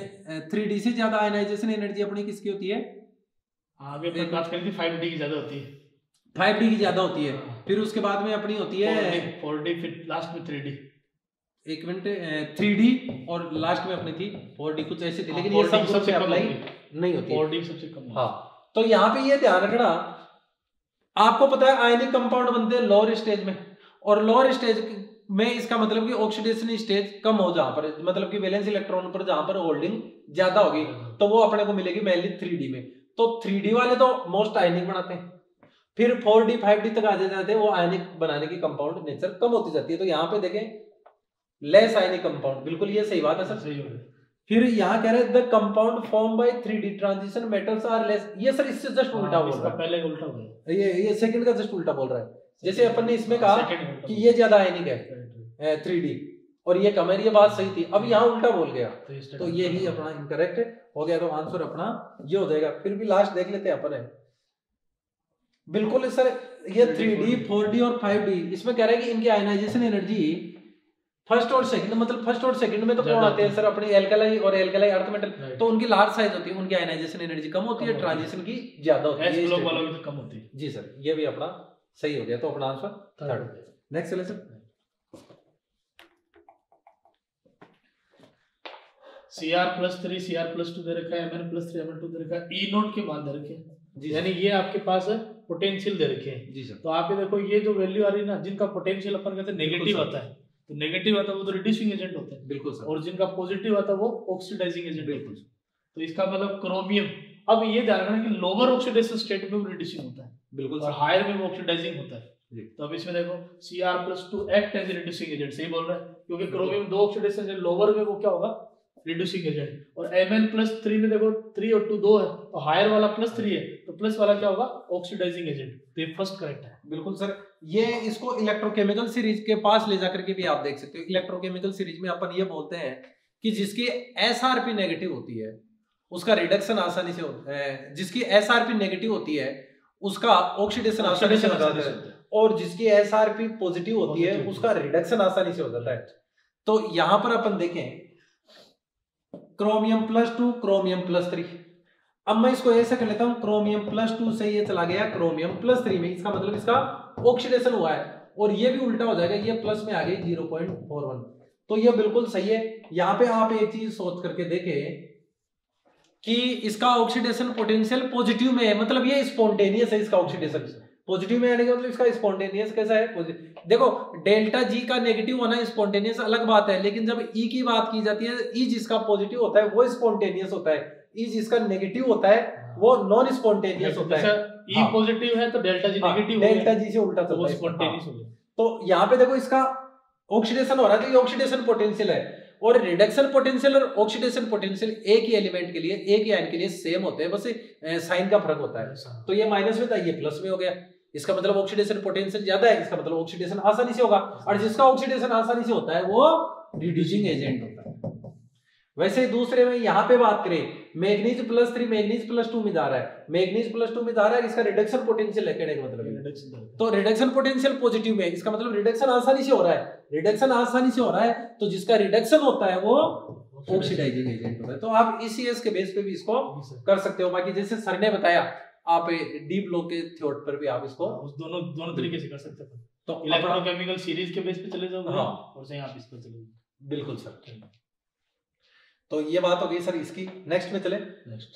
3d से ज्यादा आयनाइजेशन एनर्जी अपनी किसकी होती है? आगे अपन बात करेंगे 5d की ज्यादा होती है, 5d की ज्यादा होती है। फिर उसके बाद में अपनी होती है 4d, फिर लास्ट में 3d। एक मिनट, 3d और लास्ट में अपनी थी 4d, कुछ ऐसी थी, लेकिन ये सब सबसे अप्लाई नहीं होती, 4d सबसे कम। हाँ, तो यहाँ पे ये ध्यान रखना, आपको पता है आयनिक कंपाउंड बनते हैं लोअर स्टेज में, और लोअर स्टेज में इसका मतलब कि ऑक्सीडेशन स्टेज कम हो, जहां पर मतलब कि वैलेंस इलेक्ट्रॉन पर जहां पर होल्डिंग ज्यादा होगी तो वो अपने को मिलेगी मेनली 3d में। तो 3d वाले तो मोस्ट आयनिक बनाते हैं, फिर 4d 5d तक आ जाते हैं, वो आयनिक बनाने की कंपाउंड नेचर कम होती जाती है। तो यहाँ पे देखें लेस आयनिक कंपाउंड, बिल्कुल ये सही बात है सर, सही हो गया। फिर यहाँ कह रहे हैं the compound form by 3d transition metals are less, ये सर इससे जस्ट उल्टा बोल रहा है, पहले उल्टा हो गया, ये सेकंड का जस्ट उल्टा बोल रहा है। जैसे अपन ने इसमें कहा कि ये ज्यादा आयनिक है 3d और ये कम है, ये बात सही थी, अब यहाँ उल्टा बोल गया, तो ये ही अपना इनकरेक्ट हो गया, तो आंसर अपना ये हो जाएगा। फिर भी लास्ट देख लेते हैं अपन है, बिल्कुल सर ये 3d 4d और 5d इसमें कह रहा है कि इनकी आयनाइजेशन एनर्जी फर्स्ट और सेकंड, मतलब फर्स्ट और सेकंड में तो कौन आते हैं सर? अपने एल्कलाई और एल्कलाई अर्थ मेटल, तो उनकी लार्ज साइज होती है, उनकी आयनाइजेशन एनर्जी कम होती है, ट्रांजिशन की ज्यादा होती है, एस ब्लॉक वालों की तो कम होती है। जी सर, ये भी अपना सही हो गया, तो अपना आंसर थर्ड। नेक्स्ट चले सर, Cr+3 Cr+2 दे रखा है, Mn+3 Mn2 दे रखा है, E नोट के मान दे रखे हैं, यानी ये आपके पास पोटेंशियल दे रखे हैं। जी सर, तो आप ये देखो ये जो वैल्यू आ रही है ना, जिनका पोटेंशियल अपन कहते हैं नेगेटिव आता है, तो नेगेटिव आता है वो तो रिड्यूसिंग एजेंट होता है, बिल्कुल सर, और जिनका पॉजिटिव आता है वो ऑक्सीडाइजिंग एजेंट, बिल्कुल। तो इसका मतलब क्रोमियम, अब ये ध्यान रखना कि लोअर ऑक्सीडेशन स्टेट में वो रिड्यूसिंग होता है, बिल्कुल, और हायर में वो ऑक्सीडाइजिंग होता है। जी। तो अब इसमें देखो Cr+2 act as reducing agent, सही बोल रहा है, क्योंकि क्रोमियम दो ऑक्सीडेशन है, लोअर में वो क्या होगा? Reducing agent. और Mn+3 में देखो 3 और 2 2 है, तो हायर वाला +3 है, तो प्लस वाला क्या होगा? Oxidizing agent. तो ये फर्स्ट करेक्ट है, बिल्कुल सर। ये इसको इलेक्ट्रोकेमिकल सीरीज के पास ले जाकर के भी आप देख सकते हो। इलेक्ट्रोकेमिकल सीरीज में अपन ये बोलते हैं कि जिसकी SRP नेगेटिव होती है उसका रिडक्शन आसानी से होता है, जिसकी SRP नेगेटिव होती है उसका ऑक्सीडेशन आसानी से हो जाता है, और जिसकी SRP पॉजिटिव होती है उसका रिडक्शन आसानी से हो जाता है। तो यहां पर अपन देखें क्रोमियम +2 क्रोमियम +3, अब मैं इसको ऐसे कर लेता हूं, क्रोमियम +2 से ये चला गया क्रोमियम +3 में, इसका मतलब इसका ऑक्सीडेशन हुआ है, और ये भी उल्टा हो जाएगा, ये प्लस में आ गई 0.41, तो ये बिल्कुल सही है। यहां पे आप एक चीज सोच करके देखें कि इसका ऑक्सीडेशन पोटेंशियल पॉजिटिव में है, मतलब ये स्पॉन्टेनियस है, इसका ऑक्सीडेशन पॉजिटिव में आने का मतलब इसका स्पॉन्टेनियस कैसा है? देखो डेल्टा जी का नेगेटिव होना स्पॉन्टेनियस अलग बात है, लेकिन जब ई की बात की जाती है, ई जिसका पॉजिटिव होता है वो स्पॉन्टेनियस होता है, ई जिसका नेगेटिव होता है वो नॉन स्पॉन्टेनियस होता है। ई पॉजिटिव है तो delta G negative, delta G से उल्टा चलता है, स्पॉन्टेनियस हो गया। तो यहाँ पे देखो इसका ऑक्सीडेशन हो रहा है, तो ये ऑक्सीडेशन पोटेंशियल है, और रिडक्शन पोटेंशियल और ऑक्सीडेशन पोटेंशियल एक ही एलिमेंट के लिए, एक ही आयन के लिए सेम होते हैं, बस साइन का फर्क होता है। तो ये माइनस में था, ये प्लस में हो गया, इसका मतलब ऑक्सीडेशन पोटेंशियल ज्यादा है, इसका मतलब ऑक्सीडेशन आसानी से होगा, और जिसका ऑक्सीडेशन आसानी से होता है वो रिड्यूसिंग एजेंट होता है। वैसे दूसरे में यहाँ पे बात करें, मैग्नीज +3 मैग्नीज +2 में जा रहा है, मैग्नीज +2 में जा रहा है, इसका रिडक्शन पोटेंशियल है, कहने का मतलब तो रिडक्शन पोटेंशियल पॉजिटिव में, इसका मतलब रिडक्शन आसानी से हो रहा है, रिडक्शन आसानी से हो रहा है, तो जिसका रिडक्शन होता है वो ऑक्सीडाइजिंग एजेंट होता है। तो आप ECS के बेस पे भी इसको कर सकते हो। बाकी जैसे सर ने बताया, आप डीप ब्लॉक के थ्योरी पर भी आप इसको दोनों तरीके से कर सकते हैं। तो इलेक्ट्रोकेमिकल सीरीज के बेस पे चले जाओगे, हाँ, और से आप इस पर चले जाओगे। बिल्कुल सर। तो ये बात हो गई सर इसकी। नेक्स्ट में चले। Next,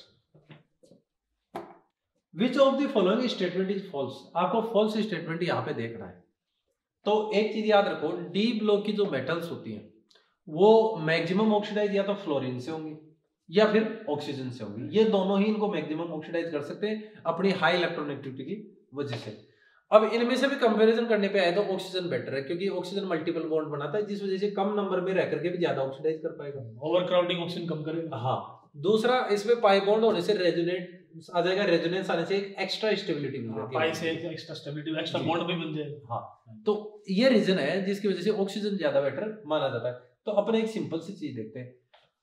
which of the following statement is false. आपको फॉल्स स्टेटमेंट यहाँ पे देखना है। तो एक चीज याद रखो, डी ब्लॉक की जो मेटल्स होती हैं वो मैक्सिमम ऑक्सीडाइज या तो फ्लोरीन से होंगी या फिर ऑक्सीजन से होंगी। ये दोनों ही इनको मैक्सिमम ऑक्सीडाइज कर सकते हैं अपनी हाई इलेक्ट्रोनेगेटिविटी की वजह से। अब इनमें से भी कंपैरिजन करने पे आए तो ऑक्सीजन बेटर है, क्योंकि ऑक्सीजन मल्टीपल बॉन्ड बनाता है, जिस वजह से कम नंबर में रह करके भी ज्यादा ऑक्सीडाइज कर पाएगा, ओवरक्राउडिंग ऑक्सीजन कम करेगा। हाँ। दूसरा, इसमें पाई बॉन्ड होने से रेजोनेट आ जाएगा, रेजोनेंस आने से एक एक्स्ट्रा स्टेबिलिटी मिल जाती है, पाई से एक्स्ट्रा स्टेबिलिटी, एक्स्ट्रा बॉन्ड भी बन जाएगा। हाँ, तो ये रीजन है जिसकी वजह से ऑक्सीजन ज्यादा बेटर माना जाता है। तो अपने एक सिंपल सी चीज देखते हैं,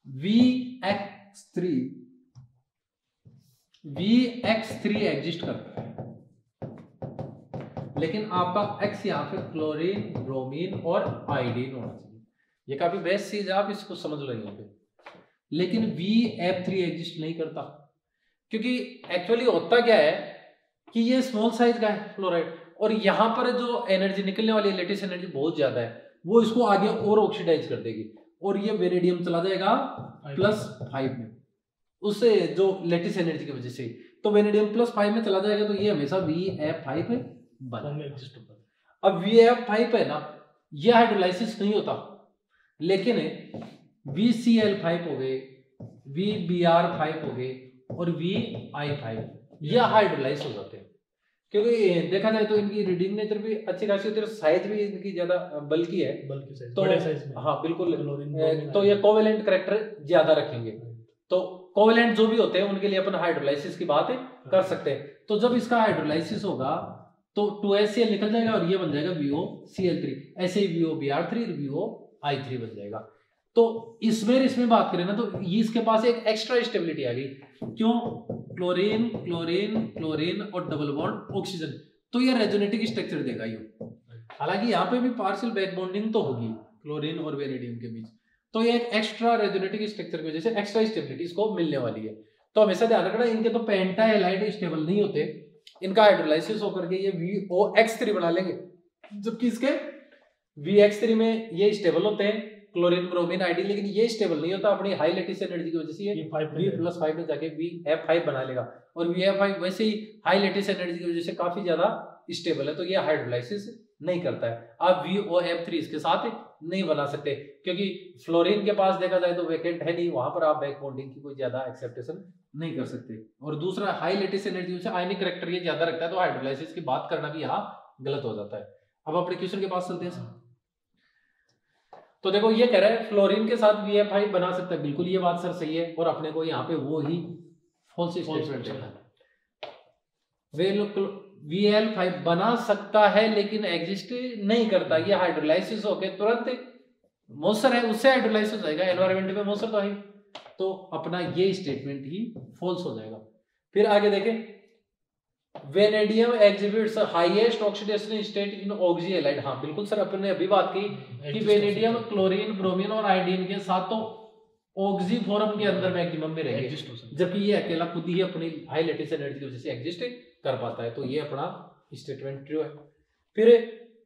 VX3 एग्जिस्ट करता है, लेकिन आपका X यहाँ पे क्लोरीन, ब्रोमीन और आयोडीन होना चाहिए। ये काफी बेस्ट चीज है, आप इसको समझ लो यहाँ पे। लेकिन VF3 एग्जिस्ट नहीं करता, क्योंकि एक्चुअली होता क्या है कि ये स्मॉल साइज का है फ्लोराइड, और यहाँ पर जो एनर्जी निकलने वाली है, लेटिस एनर्जी बहुत ज्यादा है, वो इसको आगे और ऑक्सीडाइज कर देगी, और ये वेनेडियम चला जाएगा +5 में, उससे जो लेटिस एनर्जी की वजह से। तो वेनेडियम +5 में चला जाएगा, तो ये हमेशा VF5 बना। अब VF5 है ना, ये हाइड्रोलाइसिस नहीं होता, लेकिन VCl5 हो गए, VBr5 हो गए और VI5 ये हाइड्रोलाइज हो जाते हैं, क्योंकि देखा जाए तो इनकी रीडिंग नेचर भी अच्छी खासी होती है, साइज भी इनकी ज्यादा बल्कि है, साइज, तो बड़े साइज में। हाँ बिल्कुल। तो ये कोवेलेंट कैरेक्टर ज्यादा रखेंगे, तो कोवेलेंट जो भी होते हैं उनके लिए अपन हाइड्रोलाइसिस की बात कर सकते हैं। तो जब इसका हाइड्रोलाइसिस होगा तो 2HCl निकल जाएगा और ये बन जाएगा VOCl3, ऐसे ही VOBr3 और VOI3 बन जाएगा। तो इसमें बात करें ना, तो ये इसके पास एक एक्स्ट्रा स्टेबिलिटी आ गई। क्यों? क्लोरीन क्लोरीन क्लोरीन और डबल बॉन्ड ऑक्सीजन, तो ये रेजोनेटिक स्ट्रक्चर देगा ये। हालांकि यहाँ पे भी पार्शियल बैक बॉन्डिंग तो होगी क्लोरीन और वेनेडियम के बीच, तो ये एक एक्स्ट्रा रेजोनेटिक स्ट्रक्चर की वजह से एक्स्ट्रा स्टेबिलिटी इसको मिलने वाली है। तो हमेशा ध्यान रखना, इनके तो पेंटा हैलाइड स्टेबल नहीं होते, इनका हाइड्रोलाइसिस होकर के ये VOX3 बना लेंगे, जबकि इसके VX3 में ये स्टेबल होते हैं, क्लोरीन ब्रोमीन आयोडीन, लेकिन ये स्टेबल नहीं होता अपनी हाई लेटिस एनर्जी की वजह से, ये V+5 में जाके VF5 बना लेगा, और VF5 वैसे ही हाई लेटिस एनर्जी की वजह से काफी ज्यादा स्टेबल है, तो ये हाइड्रोलाइसिस नहीं करता है। आप VOF3 इसके साथ नहीं बना सकते, क्योंकि फ्लोरीन के पास देखा जाए तो वेकेंट है नहीं, वहां पर आप बैक बॉन्डिंग की कोई ज्यादा एक्सेप्टेशन नहीं कर सकते। और दूसरा, हाई लेटिस एनर्जी से आयनिक कैरेक्टर ये ज्यादा रखता है, तो हाइड्रोलाइसिस की बात करना भी यहाँ गलत हो जाता है। अब अपने क्वेश्चन के पास चलते हैं। तो देखो ये कह रहा है फ्लोरीन के साथ VF5 बना सकता है, बिल्कुल ये बात सर सही है, और अपने को यहाँ पे वो ही फॉल्स स्टेटमेंट है। VL5 बना सकता है लेकिन एग्जिस्ट नहीं करता, ये हाइड्रोलाइसिस होके तुरंत मॉइस्चर है उससे हाइड्रोलाइसिस हो जाएगा, एनवायरनमेंट में मॉइस्चर तो है, तो अपना ये स्टेटमेंट ही फॉल्स हो जाएगा। फिर आगे देखें, vanadium exhibits highest oxidation state in oxyhalide. हाँ बिल्कुल सर, अपन ने अभी बात की कि वेनेडियम क्लोरीन ब्रोमीन और आयोडीन के साथ तो ऑक्सी फॉर्म के अंदर मैक्सिमम में रहेंगे, जबकि ये अकेला खुद ही अपनी हाई लेटिस एनर्जी की वजह से एग्जिस्ट कर पाता है, तो ये अपना स्टेटमेंट ट्रू है। फिर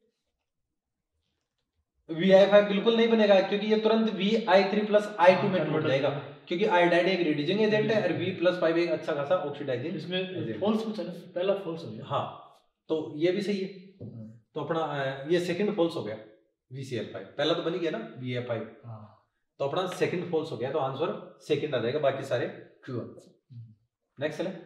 VI5 बिल्कुल नहीं बनेगा, क्योंकि ये तुरंत VI3 + I2 में टूट जाएगा, क्योंकि आयोडाइड एक रिड्यूसिंग एजेंट है और V+5 एक अच्छा खासा ऑक्सीडाइजिंग। इसमें फॉल्स पूछा ना, पहला फॉल्स हो गया। हाँ, तो ये भी सही है, तो अपना ये सेकंड फॉल्स हो गया। VCl5 पहला तो बन ही गया ना, VF5, तो अपना सेकंड फॉल्स हो गया, तो आंसर सेकंड आ जाएगा, बाकी सारे ट्रू है। नेक्स्ट चले।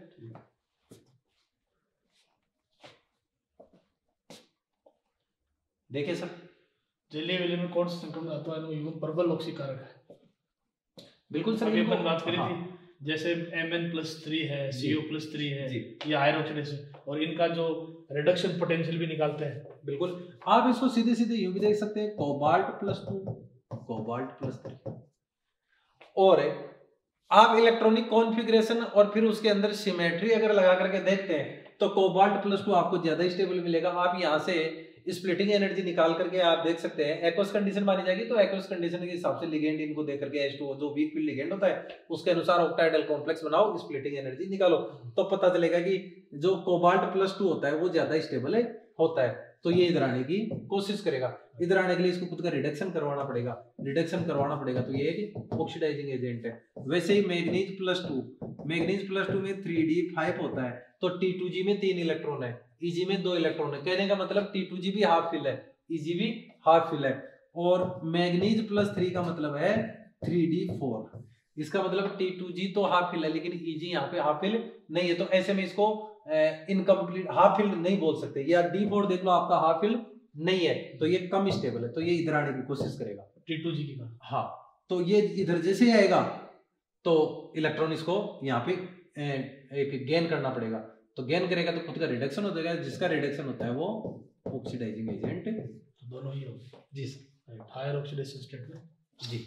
देखिए सर, जलीय विलय में कौन सा संक्रमण आता है? युग्म प्रबल ऑक्सीकारक है। बिल्कुल सर, अभी अपन बात करी थी, जैसे Mn+3 है, CO+3 है, ये हायर ऑक्सीडेशन, और इनका जो रिडक्शन पोटेंशियल भी निकालते हैं। बिल्कुल, आप इसको सीधे सीधे यूं भी देख सकते हैं, कोबाल्ट+2 कोबाल्ट+3, और आप इलेक्ट्रॉनिक कॉन्फ़िगरेशन और फिर उसके अंदर सिमेट्री अगर लगा करके देखते हैं तो कोबाल्ट+2 आपको ज्यादा स्टेबल मिलेगा। आप यहाँ से स्प्लिटिंग एनर्जी निकाल करके आप देख सकते हैं, एक्वस कंडीशन मानी जाएगी, तो एक्वस कंडीशन के हिसाब से लिगेंड इनको देख करके H2O जो वीक फील्ड लिगेंड होता है उसके अनुसार ऑक्टाइडल कॉम्प्लेक्स बनाओ, स्प्लिटिंग एनर्जी निकालो, तो पता चलेगा कि जो कोबाल्ट+2 होता है वो ज्यादा स्टेबल होता है। तो ये इधर आने की कोशिश करेगा। इधर आने के लिए इसको खुद का रिडक्शन करवाना पड़ेगा, तो ये एक ऑक्सीडाइजिंग एजेंट है। वैसे ही मैग्नीज प्लस 2 में 3d5 होता है, तो T2G में 3 इलेक्ट्रॉन है, Eg में 2 इलेक्ट्रॉन है। कहने का मतलब T2G भी हाफ फिल है, Eg भी हाफ फिल है। और मैग्नीज प्लस 3 का मतलब है 3d4। इसका मतलब T2G तो हाफ फिल है, लेकिन Eg यहाँ पे हाफ फिल नहीं है, तो ऐसे में इसको इनकम्प्लीट हाफ फिल नहीं बोल सकते। या D4 देख लो, आपका हाफ फिल नहीं है, तो ये कम स्टेबल है, तो ये इधर आने की कोशिश करेगा T2G की। हाँ, तो ये इधर जैसे आएगा तो इलेक्ट्रॉन इसको यहाँ पे एक गेन करना पड़ेगा, तो गेन करेगा तो खुद का रिडक्शन हो जाएगा, जिसका रिडक्शन होता है वो ऑक्सीडाइजिंग एजेंट। दोनों ही होगा जी सर, हायर ऑक्सीडेशन स्टेट में जी।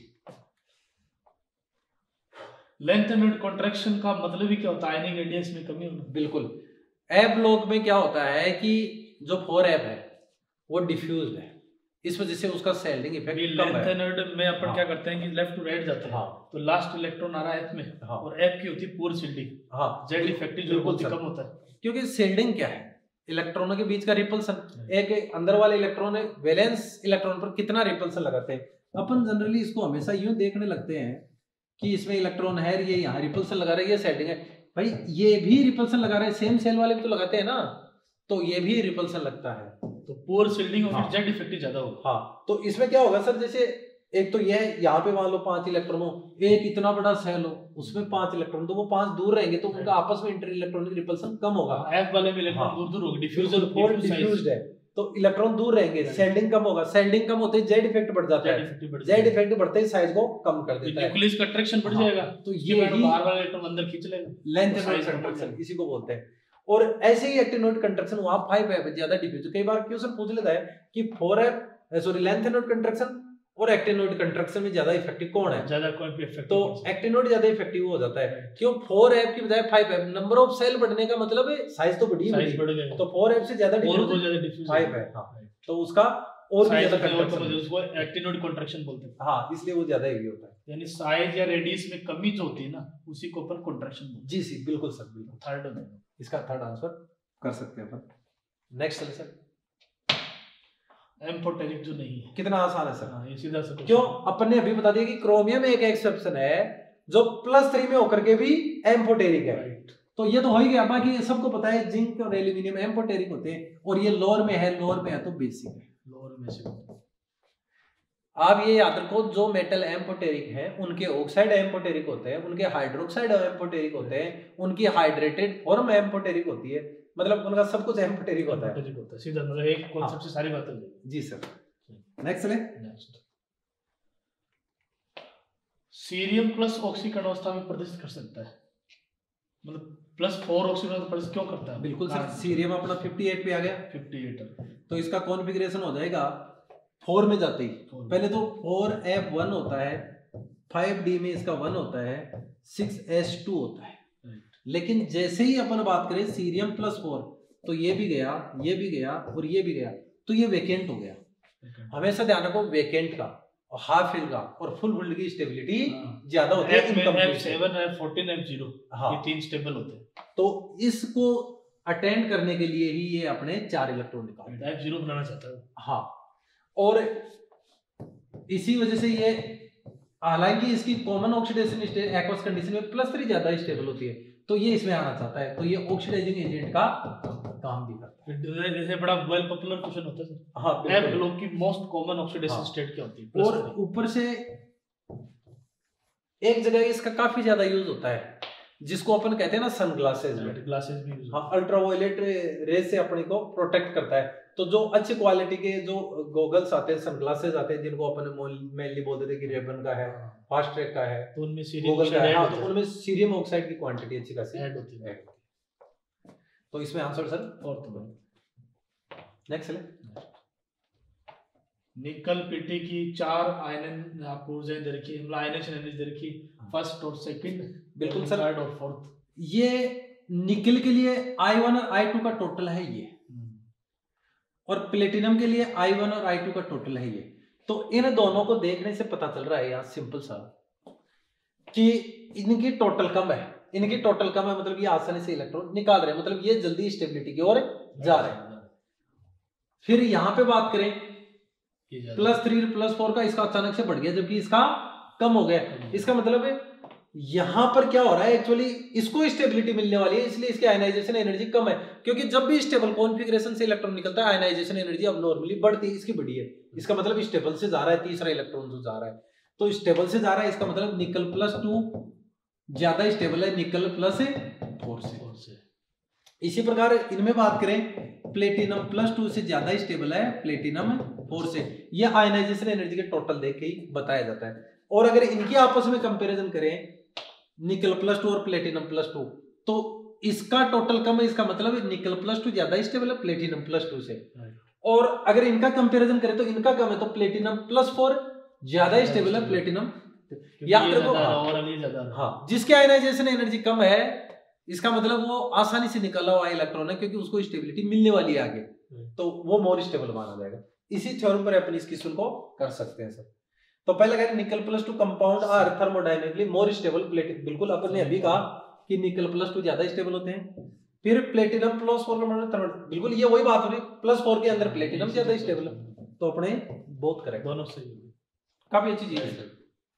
लेंथेन्ड कॉन्ट्रैक्शन का मतलब ही क्या होता है? आयनिक रेडियस में कमी होना। बिल्कुल। एफ ब्लॉक में क्या होता है कि जो 4f है वो डिफ्यूज्ड है, इस वजह से उसका शेल्डिंग इफेक्ट कम है। लेंथेन्ड में अपन क्या करते हैं कि लेफ्ट टू राइट जाते हैं, तो लास्ट इलेक्ट्रॉन आ रहा है f में, और f की होती है पूर शील्डिंग, z इफेक्टिव जो बहुत कम होता है। क्योंकि शील्डिंग क्या है? इलेक्ट्रॉनों के बीच का रिपल्सन। एक अंदर वाले इलेक्ट्रॉन है, वैलेंस इलेक्ट्रॉन पर कितना रिपल्सन लगाते हैं। अपन जनरली इसको हमेशा यूं देखने लगते हैं कि इसमें इलेक्ट्रॉन है, ये यहाँ रिपल्सन लगा रहा है, ये शील्डिंग है। भाई ये भी रिपल्सन लगा रहे हैं, सेम सेल वाले भी तो लगाते हैं ना, तो ये भी रिपल्सन लगता है, तो पोर शील्डिंग और जेड इफेक्टिव ज्यादा होगा। हाँ, तो इसमें क्या होगा सर, जैसे एक तो ये यहाँ पे मान लो 5 इलेक्ट्रॉन हो, एक इतना बड़ा सेल हो उसमें 5 इलेक्ट्रॉन, तो वो 5 दूर रहेंगे, तो उनका आपस में इंटर इलेक्ट्रॉनिक रिपल्सन कम होगा। एफ वाले में इलेक्ट्रॉन दूर दूर होगा, डिफ्यूज्ड है, तो इलेक्ट्रॉन दूर रहेंगे, शेल्डिंग कम होगा। शेल्डिंग कम होते ही जेड इफेक्ट बढ़ जाता है, जेड इफेक्ट बढ़ते ही साइज को कम कर देता है, न्यूक्लियस का अट्रैक्शन बढ़ जाएगा, तो ये बाहर वाला इलेक्ट्रॉन अंदर खींच लेगा, लेंथ कंट्रैक्शन इसी को बोलते हैं। और ऐसे ही एक्टिनोइड कंट्रैक्शन वहां 5f ज्यादा डिफ्यूज। कई बार क्वेश्चन पूछ लेता है कि 4f सॉरी लेंथेनोइड कंट्रैक्शन और एक्टिनोइड कंट्रैक्शन में ज्यादा इफेक्टिव कौन है? ज्यादा कौन पे इफेक्टिव? तो एक्टिनोइड ज्यादा इफेक्टिव हो जाता है। क्यों? 4f की बजाय 5f। नंबर ऑफ सेल बढ़ने का मतलब है साइज तो बढ़ी, साइज बढ़ गया, तो 4f से ज्यादा डिफ्यूज 5 है। हां, तो उसका और भी ज्यादा कंट्रैक्शन, उसको एक्टिनोइड कंट्रैक्शन बोलते हैं। हां, इसलिए वो ज्यादा हेवी होता है। यानी साइज या रेडियस में कमी जो होती है ना, उसी को अपन कंट्रैक्शन बोलते हैं। जी सी, बिल्कुल सर, बिल्कुल। थर्ड है इसका थर्ड आंसर कर सकते हैं अपन। नेक्स्ट चलिए सर, एम्फोटेरिक जो नहीं है। कितना आसान है सर। हाँ, ये सीधा सा क्यों? अपन ने अभी बता दिया कि क्रोमियम में एक एक्सेप्शन है जो +3 में होकर के भी एम्फोटेरिक है, तो ये तो हो ही गया। बाकी सबको पता है जिंक और एल्यूमिनियम एम्फोटेरिक होते हैं, और ये लोअर में है तो बेसिक है, लोअर में से। आप ये याद रखो, जो मेटल एम्फोटेरिक है उनके ऑक्साइड एम्फोटेरिक होते हैं, उनके हाइड्रोक्साइड एम्फोटेरिक होते हैं, उनकी हाइड्रेटेड फॉर्म एम्फोटेरिक होती है, मतलब उनका सब कुछ एम्फोटेरिक होता है। सीधा मतलब एक कांसेप्ट से सारी बातें हो जाएगी। जी सर। नेक्स्ट ले, सीरियम प्लस ऑक्सीकरण अवस्था में प्रदर्शित कर सकता है, मतलब +4 ऑक्सीकरण प्रदर्शित क्यों करता है? बिल्कुल सर, सीरियम अपना 58 पे आ गया, 58, तो इसका कॉन्फ़िगरेशन हो जाएगा 4 में जाते ही। पहले तो 4f1 होता है, 5d में इसका 1 होता है, 6s2 होता है। लेकिन जैसे ही अपन बात करें सीरियम +4, तो ये भी गया, ये भी गया और ये भी गया, तो ये वेकेंट हो गया। हमेशा ध्यान रखो, वेकेंट का और हाफ फिल का और फुल फिल की स्टेबिलिटी ज्यादा होती है। F7 F14 F0 ये 3 स्टेबल होते हैं, तो इसको अटेंड करने के लिए ही ये अपने 4 इलेक्ट्रॉन निकालते हैं, F0 बनाना चाहता है। हाँ, और इसी वजह से ये, हालांकि इसकी कॉमन ऑक्सीडेशन एक्वस कंडीशन में +3 ज्यादा स्टेबल होती है, तो ये इसमें आना चाहता है, तो ये ऑक्सीडाइजिंग एजेंट का काम भी करता है। जैसे बड़ा वेल पॉपुलर क्वेश्चन होता है सर। हाँ, एफ ब्लॉक की मोस्ट कॉमन ऑक्सीडेशन स्टेट क्या होती है? और ऊपर से एक जगह इसका काफी ज्यादा यूज होता है, जिसको अपन कहते हैं ना सनग्लासेस में। ग्लासेस भी यूज, हाँ, अल्ट्रावायलेट रेज से अपने को प्रोटेक्ट करता है। तो जो अच्छी क्वालिटी के जो गॉगल्स आते हैं, सनग्लासेस आते हैं, जिनको अपन मेनली बोलते थे कि रेबन का है, फास्ट ट्रैक का है, तो उनमें सीरियम ऑक्साइड की क्वांटिटी अच्छी खासी ऐड होती है। तो इसमें आंसर सर फोर्थ। नेक्स्ट ले, निकल पीटी की 4 आयनन आपको ऊर्जा दे रखी है, मतलब आयनेशन एनर्जी दे रखी, फर्स्ट और सेकंड, बिल्कुल सर, थर्ड और फोर्थ। ये निकल के लिए I1 और I2 का टोटल है ये, और प्लेटिनम के लिए I1 और I2 का टोटल है ये। तो इन दोनों को देखने से पता चल रहा है यार सिंपल सा कि इनकी टोटल कम है, इनकी टोटल कम है, मतलब ये आसानी से इलेक्ट्रॉन निकाल रहे हैं, मतलब ये जल्दी स्टेबिलिटी की ओर जा रहे हैं। फिर यहाँ पे बात करें ये ज्यादा। +3 +4 का इसका अचानक से बढ़ गया जबकि इसका कम हो गया। इसका मतलब है यहां पर क्या हो रहा है, एक्चुअली इसको स्टेबिलिटी मिलने वाली है, इसलिए इसकी आयनाइजेशन एनर्जी कम है, क्योंकि जब भी स्टेबल कॉन्फ़िगरेशन से इलेक्ट्रॉन निकलता है आयनाइजेशन एनर्जी अब नॉर्मली बढ़ती है, इसकी बढ़ी है। इसका मतलब स्टेबल से जा रहा है, तीसरा इलेक्ट्रॉन जो जा रहा है तो स्टेबल से जा रहा है, इसका मतलब निकल +2 ज्यादा स्टेबल है निकल +4 से। इसी प्रकार इनमें बात करें प्लेटिनम +2 से ज्यादा स्टेबल है प्लेटिनम 4 से। यह आयनाइजेशन एनर्जी के टोटल देख के ही बताया जाता है। और अगर इनकी आपस में कंपैरिजन करें निकल +2 और प्लेटिनम +2 तो इसका टोटल कम है, इसका मतलब निकल +2 ज्यादा स्टेबल है प्लेटिनम +2 से। और अगर इनका कंपैरिजन करें तो इनका कम है, तो प्लेटिनम +4 ज्यादा स्टेबल है प्लेटिनम। याद रखो हाँ, जिसके आयनाइजेशन एनर्जी कम है इसका मतलब वो आसानी से निकला हुआ इलेक्ट्रॉन है, क्योंकि उसको स्टेबिलिटी मिलने वाली है आगे, तो वो मोर स्टेबल माना जाएगा। इसी थ्योरम पर अपन इस क्वेश्चन को कर सकते हैं सर। तो पहले कहें nickel +2 compound are thermodynamically more stable platinum, बिल्कुल अपन ने अभी कहा कि निकल +2 ज्यादा स्टेबल होते हैं। फिर प्लेटिनम +4 का बिल्कुल ये वही बात हो रही, +4 के अंदर प्लेटिनम ज्यादा स्टेबल है, तो अपने बहुत करेक्ट, दोनों सही, काफी अच्छी चीज है।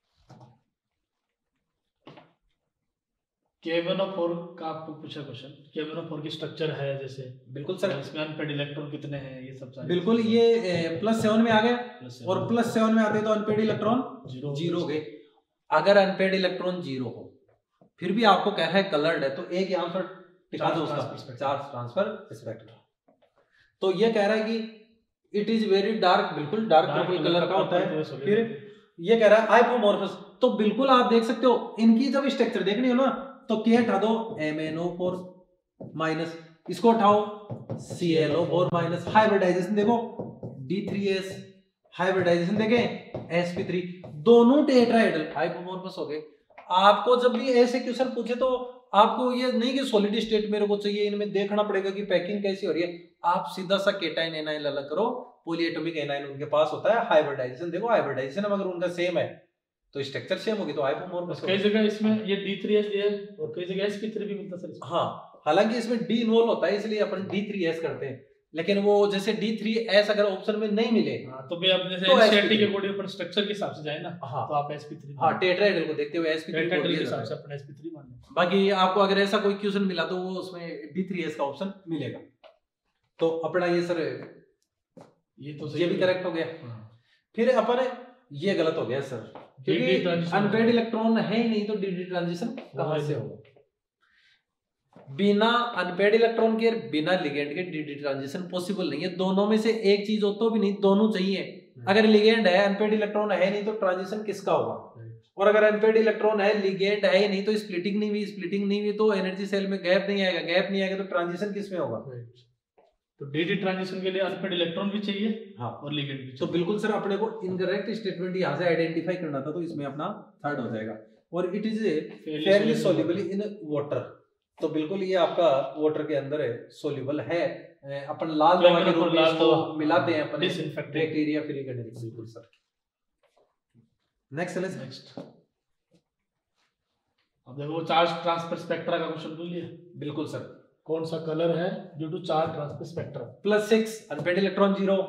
KMnO4 का आपको पूछा क्वेश्चन, KMnO4 की स्ट्रक्चर है जैसे, बिल्कुल सर, इसमें अनपेड इलेक्ट्रॉन कितने हैं ये सब सारे, बिल्कुल ये +7 में आ गए, और +7 में आते तो अनपेड इलेक्ट्रॉन 0 गए। अगर अनपेड इलेक्ट्रॉन 0 हो फिर भी आपको कह रहा है कलर्ड है, तो एक यहाँ पर टिका दो उसका चार्ज ट्रांसफर स्पेक्ट्रम। तो ये कह रहा है कि इट इज वेरी डार्क, बिल्कुल डार्क पर्पल कलर का होता है। फिर ये कह रहा है हाइपोमॉर्फस, तो बिल्कुल आप देख सकते हो इनकी जब स्ट्रक्चर देखनी हो ना तो K हटा दो MnO4 माइनस, इसको उठाओ ClO4 माइनस, हाइब्रिडाइजेशन देखो D3S, हाइब्रिडाइजेशन देखें sp3, दोनों टेट्राहेड्रल हाइपोमॉर्फस हो गए। आपको जब भी ऐसे क्वेश्चन पूछे तो आपको ये नहीं कि सॉलिड स्टेट मेरे को चाहिए, इनमें देखना पड़ेगा कि पैकिंग कैसी हो रही है। आप सीधा सा केटाइन एनाइन अलग करो, पॉलीएटॉमिक एनाइन उनके पास होता है, हाइब्रिडाइजेशन देखो, हाइब्रिडाइजेशन अगर उनका सेम है तो स्ट्रक्चर सेम होगी, तो हाइपोमॉर्फस। कई जगह इसमें ये D3S दिया है और कई जगह sp3 भी मिलता सर। हाँ, हालांकि इसमें D इन्वॉल्व होता है इसलिए अपन D3S करते हैं, लेकिन वो जैसे D3S अगर ऑप्शन में नहीं मिले तो भी आप जैसे एनसीईआरटी के अकॉर्डिंग अपन स्ट्रक्चर के हिसाब से जाए ना, हाँ, तो आप sp3, हाँ, टेट्राहेड्रल को देखते हुए sp3 टेट्राहेड्रल के हिसाब से अपन sp3 मान लें। बाकी आपको अगर ऐसा कोई क्वेश्चन मिला तो वो उसमें D3S का ऑप्शन मिलेगा। तो अपना ये सर ये भी करेक्ट हो गया। फिर अपन ये गलत हो गया सर, क्योंकि अनपेड इलेक्ट्रॉन है ही नहीं तो डी ट्रांजिशन कहां से होगा। बिना अनपेड इलेक्ट्रॉन के बिना लिगेंड के डी ट्रांजिशन पॉसिबल नहीं है। दोनों में से एक चीज हो तो भी नहीं, दोनों चाहिए। अगर लिगेंड है, अनपेड इलेक्ट्रॉन है नहीं तो ट्रांजिशन किसका होगा, और अगर अनपेड इलेक्ट्रॉन है, लिगेंड है ही नहीं तो स्प्लिटिंग नहीं हुई, स्प्लिटिंग नहीं हुई तो एनर्जी सेल में गैप नहीं आएगा, गैप नहीं आएगा तो ट्रांजिशन किसमें होगा। तो डी ट्रांजिशन के लिए अनपेड इलेक्ट्रॉन भी चाहिए, हाँ, और लिगेंड भी। तो बिल्कुल सर अपने को इनकरेक्ट स्टेटमेंट यहाँ से आइडेंटिफाई करना था, तो इसमें अपना थर्ड हो जाएगा। और it is fairly soluble in water, तो बिल्कुल ये आपका वाटर के अंदर है, सोल्यूबल है। अपन लाल दवा के रूप में इसको मिलाते हैं अपन बैक्टीरिया फ्री करने के लिए। बिल्कुल सर। नेक्स्ट है नेक्स्ट। अब देखो चार्ज ट्रांसफर स्पेक्ट्रा का क्वेश्चन बोल लिया। बिल्कुल सर। कौन सा कलर है due to charge transfer spectra? +6 unpaired electron 0,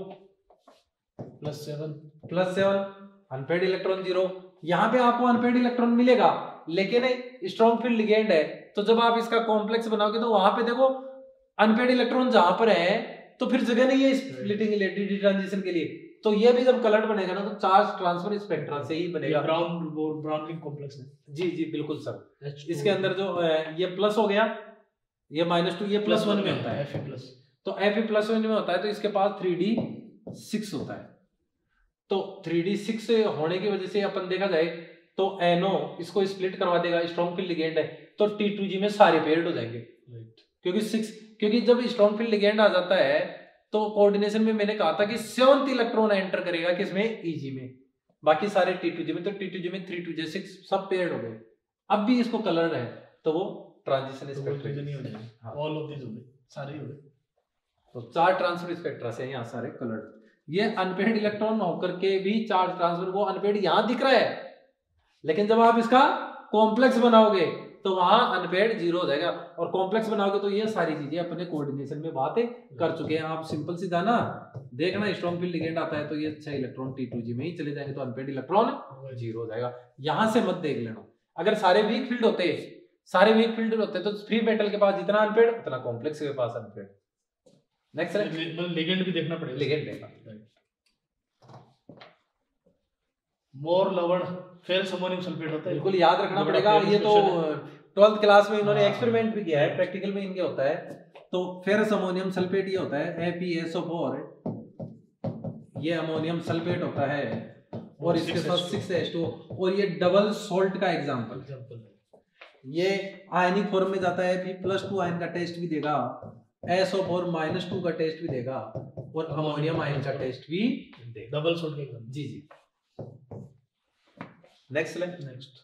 +7 unpaired electron 0। यहाँ पे आपको अनपेड इलेक्ट्रॉन मिलेगा, लेकिन स्ट्रॉन्ग फील्ड लिगेंड है, तो जब आप इसका कॉम्प्लेक्स बनाओगे तो वहां पे देखो अनपेड इलेक्ट्रॉन जहां पर है तो फिर जगह नहीं है स्प्लिटिंग डी ट्रांजिशन के लिए। तो ये भी जब कलर्ड बनेगा ना तो चार्ज ट्रांसफर स्पेक्ट्रा से ही बनेगा। ब्राउन रिंग कॉम्प्लेक्स है। जी जी बिल्कुल सर। इसके अंदर जो ये प्लस हो गया, ये -2, ये +1 में होता है, Fe+। तो Fe+1 में होता है तो इसके पास 3d6 होता है। तो 3d6 होने की वजह से अपन देखा जाए तो NO इसको स्प्लिट करवा देगा, स्ट्रॉन्ग फील्ड लिगेंड है तो T2G में सारे पेयर्ड हो जाएंगे, क्योंकि जब स्ट्रॉन्ग फील्ड लिगेंड आ जाता है तो कोऑर्डिनेशन में मैंने कहा था कि 7th इलेक्ट्रॉन एंटर करेगा किसमें, EG में, बाकी सारे T2G में, तो T2G में 3 2 6 सब पेयर्ड हो गए। अब भी इसको कलर है तो वो ट्रांजिशन स्पेक्ट्रा नहीं हो जाएगा, ऑल ऑफ दीस हो गए, सारे ही हो गए। तो चार ट्रांसफर स्पेक्ट्रा से यहाँ सारे कलर्ड। ये अनपेड इलेक्ट्रॉन होकर के भी चार्ज ट्रांसफर, वो अनपेड यहाँ दिख रहा है, लेकिन जब आप इसका कॉम्प्लेक्स बनाओगे तो वहां अनपेयर्ड जीरो हो जाएगा। और कॉम्प्लेक्स बनाओगे तो ये सारी चीजें अपने कोऑर्डिनेशन में बातें कर चुके हैं आप। सिंपल सी था ना, देखना स्ट्रॉन्ग फील्ड लिगेंड आता है तो ये 6 इलेक्ट्रॉन T2G में ही चले जाएंगे तो अनपेयर्ड इलेक्ट्रॉन जीरो हो जाएगा। यहां से मत देख लेना। अगर सारे वीक फील्ड होते तो फ्री मेटल के पास जितना अनपेयर्ड उतना कॉम्प्लेक्स के पास अनपेयर्ड। नेक्स्ट मतलब लिगेंड भी देखना पड़ेगा। लिगेंड देखना। मोर लवण फेरस अमोनियम सल्फेट होता है, बिल्कुल याद रखना पड़ेगा। ये तो 12th क्लास में इन्होंने एक्सपेरिमेंट भी किया है, प्रैक्टिकल में इनके होता है। तो फेरस अमोनियम सल्फेट ये होता है FeSO4, ये अमोनियम सल्फेट होता है और इसके साथ 6H2 और ये डबल सोल्ट का एग्जांपल है। ये आयनिक फॉर्म में जाता है, Fe+2 आयन का टेस्ट भी देगा, SO4-2 का टेस्ट भी देगा और अमोनियम आयन का टेस्ट भी देगा। डबल सोल्ट के एग्जांपल। जी जी। नेक्स्ट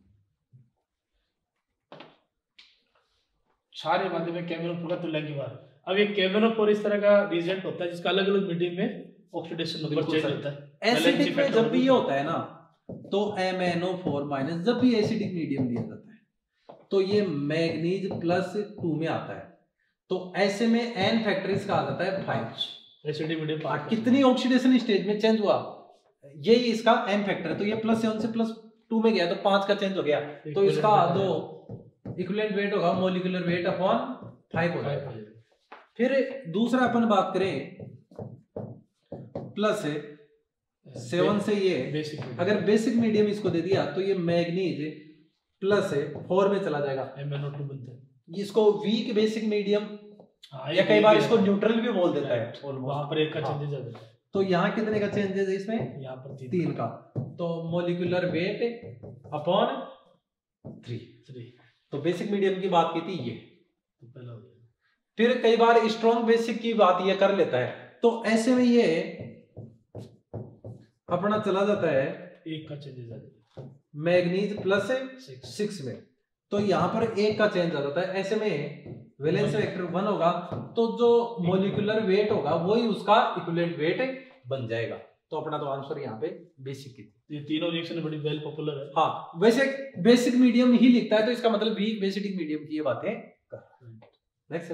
क्षार के माध्यम में कैल्विनोफोर का तुल्यांक की बात। अब ये कैल्विनोफोर इस तरह का रिएजेंट होता है जिसका अलग अलग मीडियम में ऑक्सीडेशन नंबर चेंज होता है। एसिडिक में जब भी ये होता है ना तो MnO4- जब भी एसिडिक मीडियम दिया जाता है तो ये मैग्नीज +2 में आता है। तो ऐसे में N फैक्टर इसका आ जाता है 5। एसिडिक मीडियम कितनी ऑक्सीडेशन स्टेज में चेंज हुआ, यही इसका N फैक्टर है। तो ये +7 से +2 में गया तो 5 का चेंज हो गया, तो इसका जो इक्विवेलेंट वेट होगा मोलिकुलर वेट अपॉन 5 हो जाएगा। फिर दूसरा अपन बात करें +7 से ये अगर बेसिक मीडियम इसको दे दिया तो ये मैग्नीज +4 में चला जाएगा, MnO2 बनता है। इसको वीक बेसिक मीडियम या कई बार इसको न्यूट्रल भी बोल देता है। वहां पर एक का चेंजेस आ जाता है। तो यहाँ कितने का चेंजेस है इसमें, यहाँ पर 3 का। तो मोलिकुलर वेट अपॉन 3। तो बेसिक मीडियम की बात की थी ये। तो पहला हो गया। फिर कई बार स्ट्रॉन्ग बेसिक की बात ये कर लेता है, तो ऐसे में ये अपना चला जाता है एक का चेंजेस आ जाता है मैग्नीज +6 में, तो यहाँ पर एक का चेंज आ जाता है। ऐसे में वैलेंस वेक्टर 1 होगा तो जो मोलिकुलर वेट होगा वही उसका इक्विवेलेंट वेट बन जाएगा। तो अपना तो आंसर यहाँ पे बेसिक की। ये तीनों रिएक्शन बड़ी वेल पॉपुलर है। हाँ, वैसे बेसिक मीडियम ही लिखता है तो इसका मतलब वीक बेसिक मीडियम की ये बातें कर। नेक्स्ट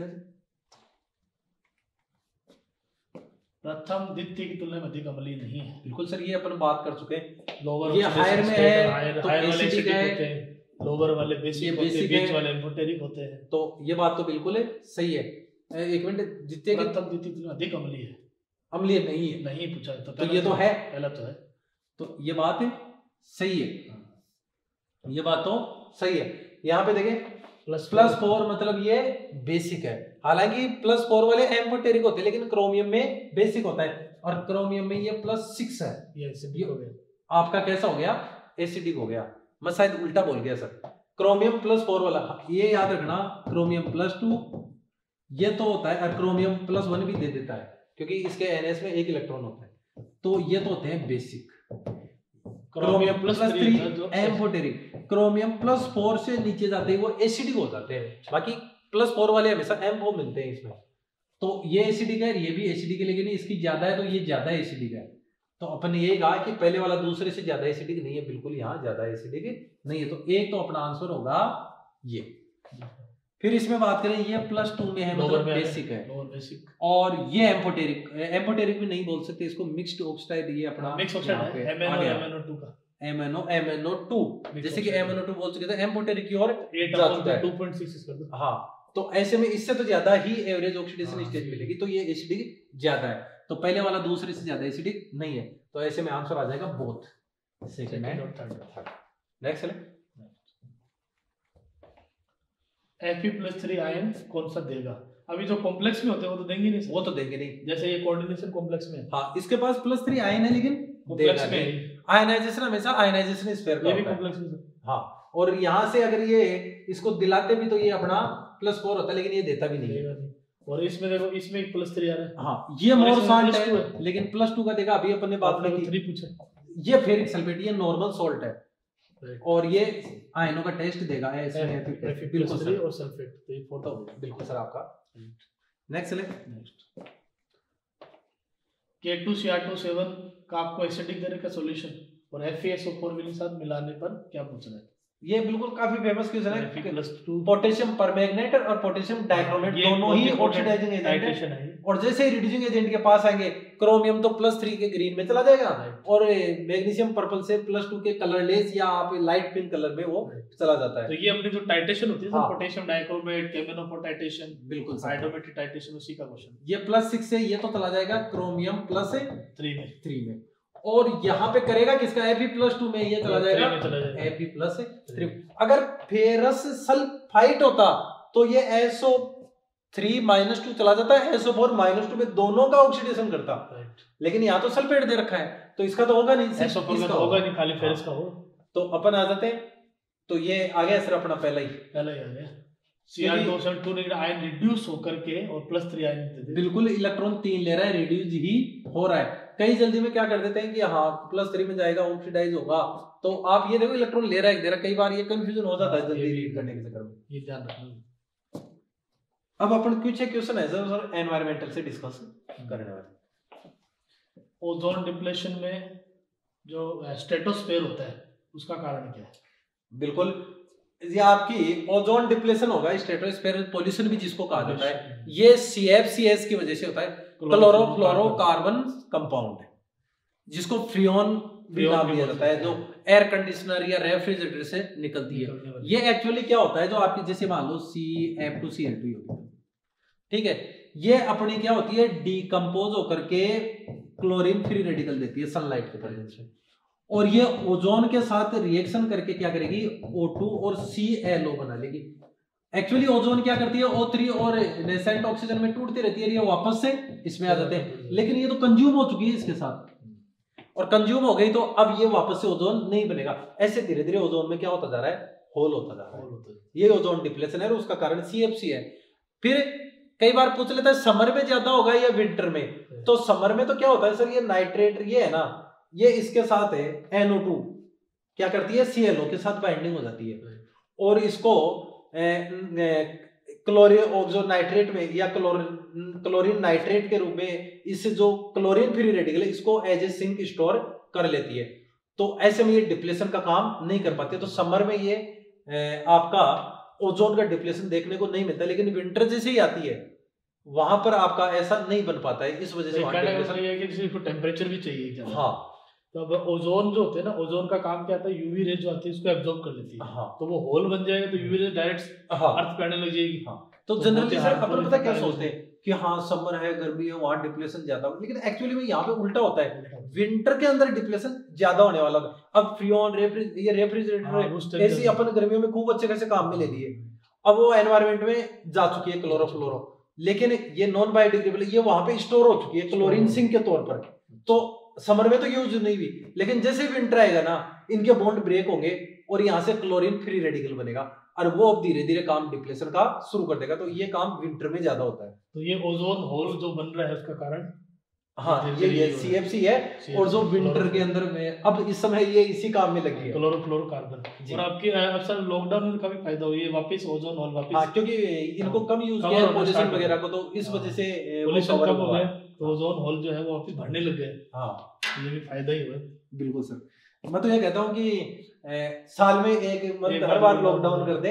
प्रथम द्वितीय की तुलना में अधिक अम्लीय नहीं है। बिल्कुल सर, ये अपन बात कर चुके हैं। लोअर ये हायर में है तो हायर वाले एसिडिक एसिडिक है, होते हैं, लोअर वाले बेसिक होते हैं, बीच वाले एम्फोटेरिक होते हैं। तो ये बात तो बिल्कुल सही है। एक मिनट, द्वितीय की प्रथम द्वितीय की तुलना में अधिक अम्लीय है। अम्लीय नहीं है, नहीं पूछा तो ये तो है, पहला तो है, तो ये बात सही है, ये बात तो सही है। यहाँ पे देखें +4 मतलब ये बेसिक है। हालांकि +4 वाले एम्फोटेरिक होते हैं लेकिन क्रोमियम में बेसिक होता है और क्रोमियम में ये +6 है। ये एसिडिक हो गया। आपका कैसा हो गया, एसिडिक हो गया। मैं शायद उल्टा बोल गया सर, क्रोमियम +4 वाला ये याद रखना, क्रोमियम +2 ये तो होता है और क्रोमियम +1 भी दे देता है क्योंकि इसके NS में 1 इलेक्ट्रॉन होता है, तो ये तो होते हैं बेसिक। क्रोमियम +3 एम्फोटेरिक, क्रोमियम +4 से नीचे जाते हैं वो एसिडिक हो जाते हैं। बाकी +4 वाले हमेशा एम्फो मिलते हैं इसमें, तो ये एसिडिक है, ये भी एसिडिक है, लेकिन इसकी ज्यादा है तो ये ज्यादा एसिडिक है। तो अपन ने ये कहा कि पहले वाला दूसरे से ज्यादा एसिडिक नहीं है, बिल्कुल यहाँ ज्यादा एसिडिक नहीं है। तो एक तो अपना आंसर होगा ये। फिर इसमें बात करें ये +2 में है, मतलब बेसिक है, और ये एम्फोटेरिक, एम्फोटेरिक भी नहीं बोल सकते इसको, मिक्स्ड ऑक्साइड, ये अपना मिक्स ऑक्साइड है, MnO2 का MnO2, जैसे कि MnO2 बोल चुके थे, एम्फोटेरिक की ओर जा चुका है 2.66 कर दो। हाँ, तो ऐसे में इससे तो ज्यादा ही एवरेज ऑक्सीडेशन स्टेज मिलेगी, तो ये एसिडिक ज्यादा है। तो पहले वाला दूसरे से ज्यादा एसिडिक नहीं है, तो ऐसे में आंसर आ जाएगा both, second and third. Next है Fe+3 आयन कौन सा देगा? अभी जो कॉम्प्लेक्स में होते हैं वो तो देंगे नहीं, वो तो देंगे नहीं, जैसे ये कोऑर्डिनेशन कॉम्प्लेक्स में। हाँ, इसके पास +3 आयन है लेकिन कॉम्प्लेक्स में आयनाइजेशन हमेशा आयनाइजेशन स्फीयर का ये भी होता है। कॉम्प्लेक्स में। हाँ, और यहाँ से अगर ये इसको दिलाते भी तो ये अपना +4 होता है, लेकिन ये देता भी नहीं है। और इसमें देखो, इसमें एक +3 आ रहा है। हाँ, ये मोर सॉल्ट है लेकिन +2 का देगा। अभी अपन ने बात की थी 3 पूछा, ये फेरिक सल्फेट, ये नॉर्मल सॉल्ट है और ये आयनों का टेस्ट देगा बिल्कुल सर, और सल्फेट, तो ये फोटो बिल्कुल सर आपका। नेक्स्ट ले, K2Cr27 का आपको एसिडिक देने का सॉल्यूशन और FeSO4 के साथ मिलाने पर क्या पूछ रहा है? ये बिल्कुल काफी फेमस क्वेश्चन है। Fe+2 पोटेशियम परमैंगनेट और पोटेशियम डाइक्रोमेट दोनों ही ऑक्सीडाइजिंग एजेंट है, और जैसे ही रिड्यूसिंग एजेंट के पास आएंगे क्रोमियम तो +3 के ग्रीन में चला जाएगा, और मैग्नीशियम पर्पल से +2 के कलरलेस या आप लाइट पिंक कलर में वो चला जाता है। तो ये अपनी जो टाइटेशन होती है हाँ। पोटेशियम डाइक्रोमेट, केमिनो टाइटेशन, बिल्कुल हाइड्रोमेटिक टाइटेशन, उसी का क्वेश्चन। ये +6 से ये तो चला जाएगा क्रोमियम +3 में, और यहाँ पे करेगा किसका Fe+2 में ये चला जाएगा Fe+3। अगर फेरस सल्फाइड होता तो ये SO3-2 चला जाता है, SO4-2 में दोनों का ऑक्सीडेशन करता, लेकिन यहाँ तो सल्फेट दे रखा है तो इसका तो होगा नहीं, SO4 का तो होगा नहीं, खाली फेरस का हो। तो अपन आ जाते हैं, तो ये आ गया सर अपना पहला ही आ गया Cr2 आयन रिड्यूस होकर के और +3 आयन दे दे। बिल्कुल इलेक्ट्रॉन 3 ले रहा है, रिड्यूस ही हो रहा है। कई जल्दी में क्या कर देते हैं कि हाँ +3 में जाएगा, ऑक्सीडाइज होगा, तो आप ये देखो इलेक्ट्रॉन ले रहा है, दे रहा है, कई बार ये कंफ्यूजन हो जाता है जल्दी रीड करने के चक्कर में, ये ध्यान रखना। अब अपन कुछ क्वेश्चन है सर एनवायरमेंटल से डिस्कस करने वाले। ओजोन डिप्लेशन में जो स्ट्रेटोस्फीयर होता है उसका कारण क्या है? बिल्कुल, ये आपकी ओजोन डिप्लेशन होगा, स्ट्रेटोस्फीयर पॉल्यूशन भी जिसको कहा जाता है, ये CFCS की वजह से होता है, क्लोरोफ्लोरोकार्बन कंपाउंड है, जिसको फ्रियोन भी नाम दिया जाता है, जो एयर कंडीशनर या रेफ्रिजरेटर से निकलती है। ये एक्चुअली क्या होता है, जो आपकी जैसे मान लो CF2Cl2 होगी, ठीक है, ये अपनी क्या होती है, डिकम्पोज होकर के क्लोरीन फ्री रेडिकल देती है सनलाइट के प्रेजेंस में, और ये ओजोन के साथ रिएक्शन करके क्या करेगी, O2 और ClO बना लेगी। एक्चुअली ओजोन क्या करती है, O3 और नेसेंट ऑक्सीजन में टूटती रहती है, ये वापस से इसमें आ जाते हैं, लेकिन ये तो कंज्यूम हो चुकी है इसके साथ, और कंज्यूम हो गई तो अब ये वापस से ओजोन नहीं बनेगा। ऐसे धीरे धीरे ओजोन में क्या होता जा रहा है, होल होता जा रहा है। ये ओजोन डिप्लेशन है और उसका कारण CFC है। फिर कई बार पूछ लेता है समर में ज्यादा होगा या विंटर में, तो समर में तो क्या होता है सर, ये नाइट्रेट ये है ना, ये इसके साथ है NO2 क्या करती है, ClO के साथ बाइंडिंग हो जाती है, और इसको क्लोरीन ऑक्सो नाइट्रेट में या क्लोरीन नाइट्रेट के रूप में इससे जो क्लोरीन फ्री रेडिकल है इसको एज ए सिंक स्टोर कर लेती है। तो ऐसे में ये डिप्लेशन का काम नहीं कर पाते, तो समर में ये आपका ओजोन का डिप्लेशन देखने को नहीं मिलता, लेकिन विंटर जैसे ही आती है वहां पर आपका ऐसा नहीं बन पाता है, इस वजह से टेम्परेचर भी चाहिए। हाँ, तो अब ओजोन जो होते हैं ना, ओजोन का काम क्या आता है, यूवी रेज जो आती है उसको एब्जॉर्ब कर लेती है। हाँ, तो वो होल बन जाएगा तो यूवी रेज डायरेक्ट अर्थ पे आने लग जाएगी। हाँ, तो जनरली सर अपन पता क्या सोचते हैं कि हाँ समर है, गर्मी है, वहां डिप्लेशन ज्यादा हो, लेकिन एक्चुअली में यहाँ पे उल्टा होता है, विंटर के अंदर डिप्लेशन ज्यादा होने वाला था। अब फ्रियोन रेफ्रिजरेटर ऐसी अपन गर्मियों में खूब अच्छे खासे काम में ले लिए, अब वो एनवायरमेंट में जा चुकी है क्लोरोफ्लोरो, लेकिन ये नॉन बायोडिग्रेडेबल ये वहां पे स्टोर हो चुकी है क्लोरीन सिंक के तौर पर, तो समर में तो यूज नहीं हुई, लेकिन जैसे विंटर आएगा ना इनके बॉन्ड ब्रेक होंगे और यहाँ से क्लोरीन फ्री रेडिकल बनेगा, और वो अब धीरे धीरे काम डिप्लेशन का शुरू कर देगा, तो ये काम विंटर में ज्यादा होता है। तो ये ओजोन होल जो बन रहा है उसका कारण हाँ ये CFC है, और जो विंटर के अंदर में अब इस समय ये इसी काम में लगी है, क्लोरोफ्लोरोकार्बन। और आपकी अक्सर लॉकडाउन में काफी फायदा हुई है, वापस ओजोन होल वापस, हाँ, क्योंकि इनको कम यूज किया है पॉल्यूशन वगैरह को, तो इस वजह से पॉल्यूशन कम हो गया, तो ओजोन होल जो है वो वापस भरने लग गए। हाँ, ये भी फायदा ही हुआ। बिल्कुल सर, मैं तो ये कहता हूँ कि साल में एक मंथ हर बार लॉकडाउन कर दे।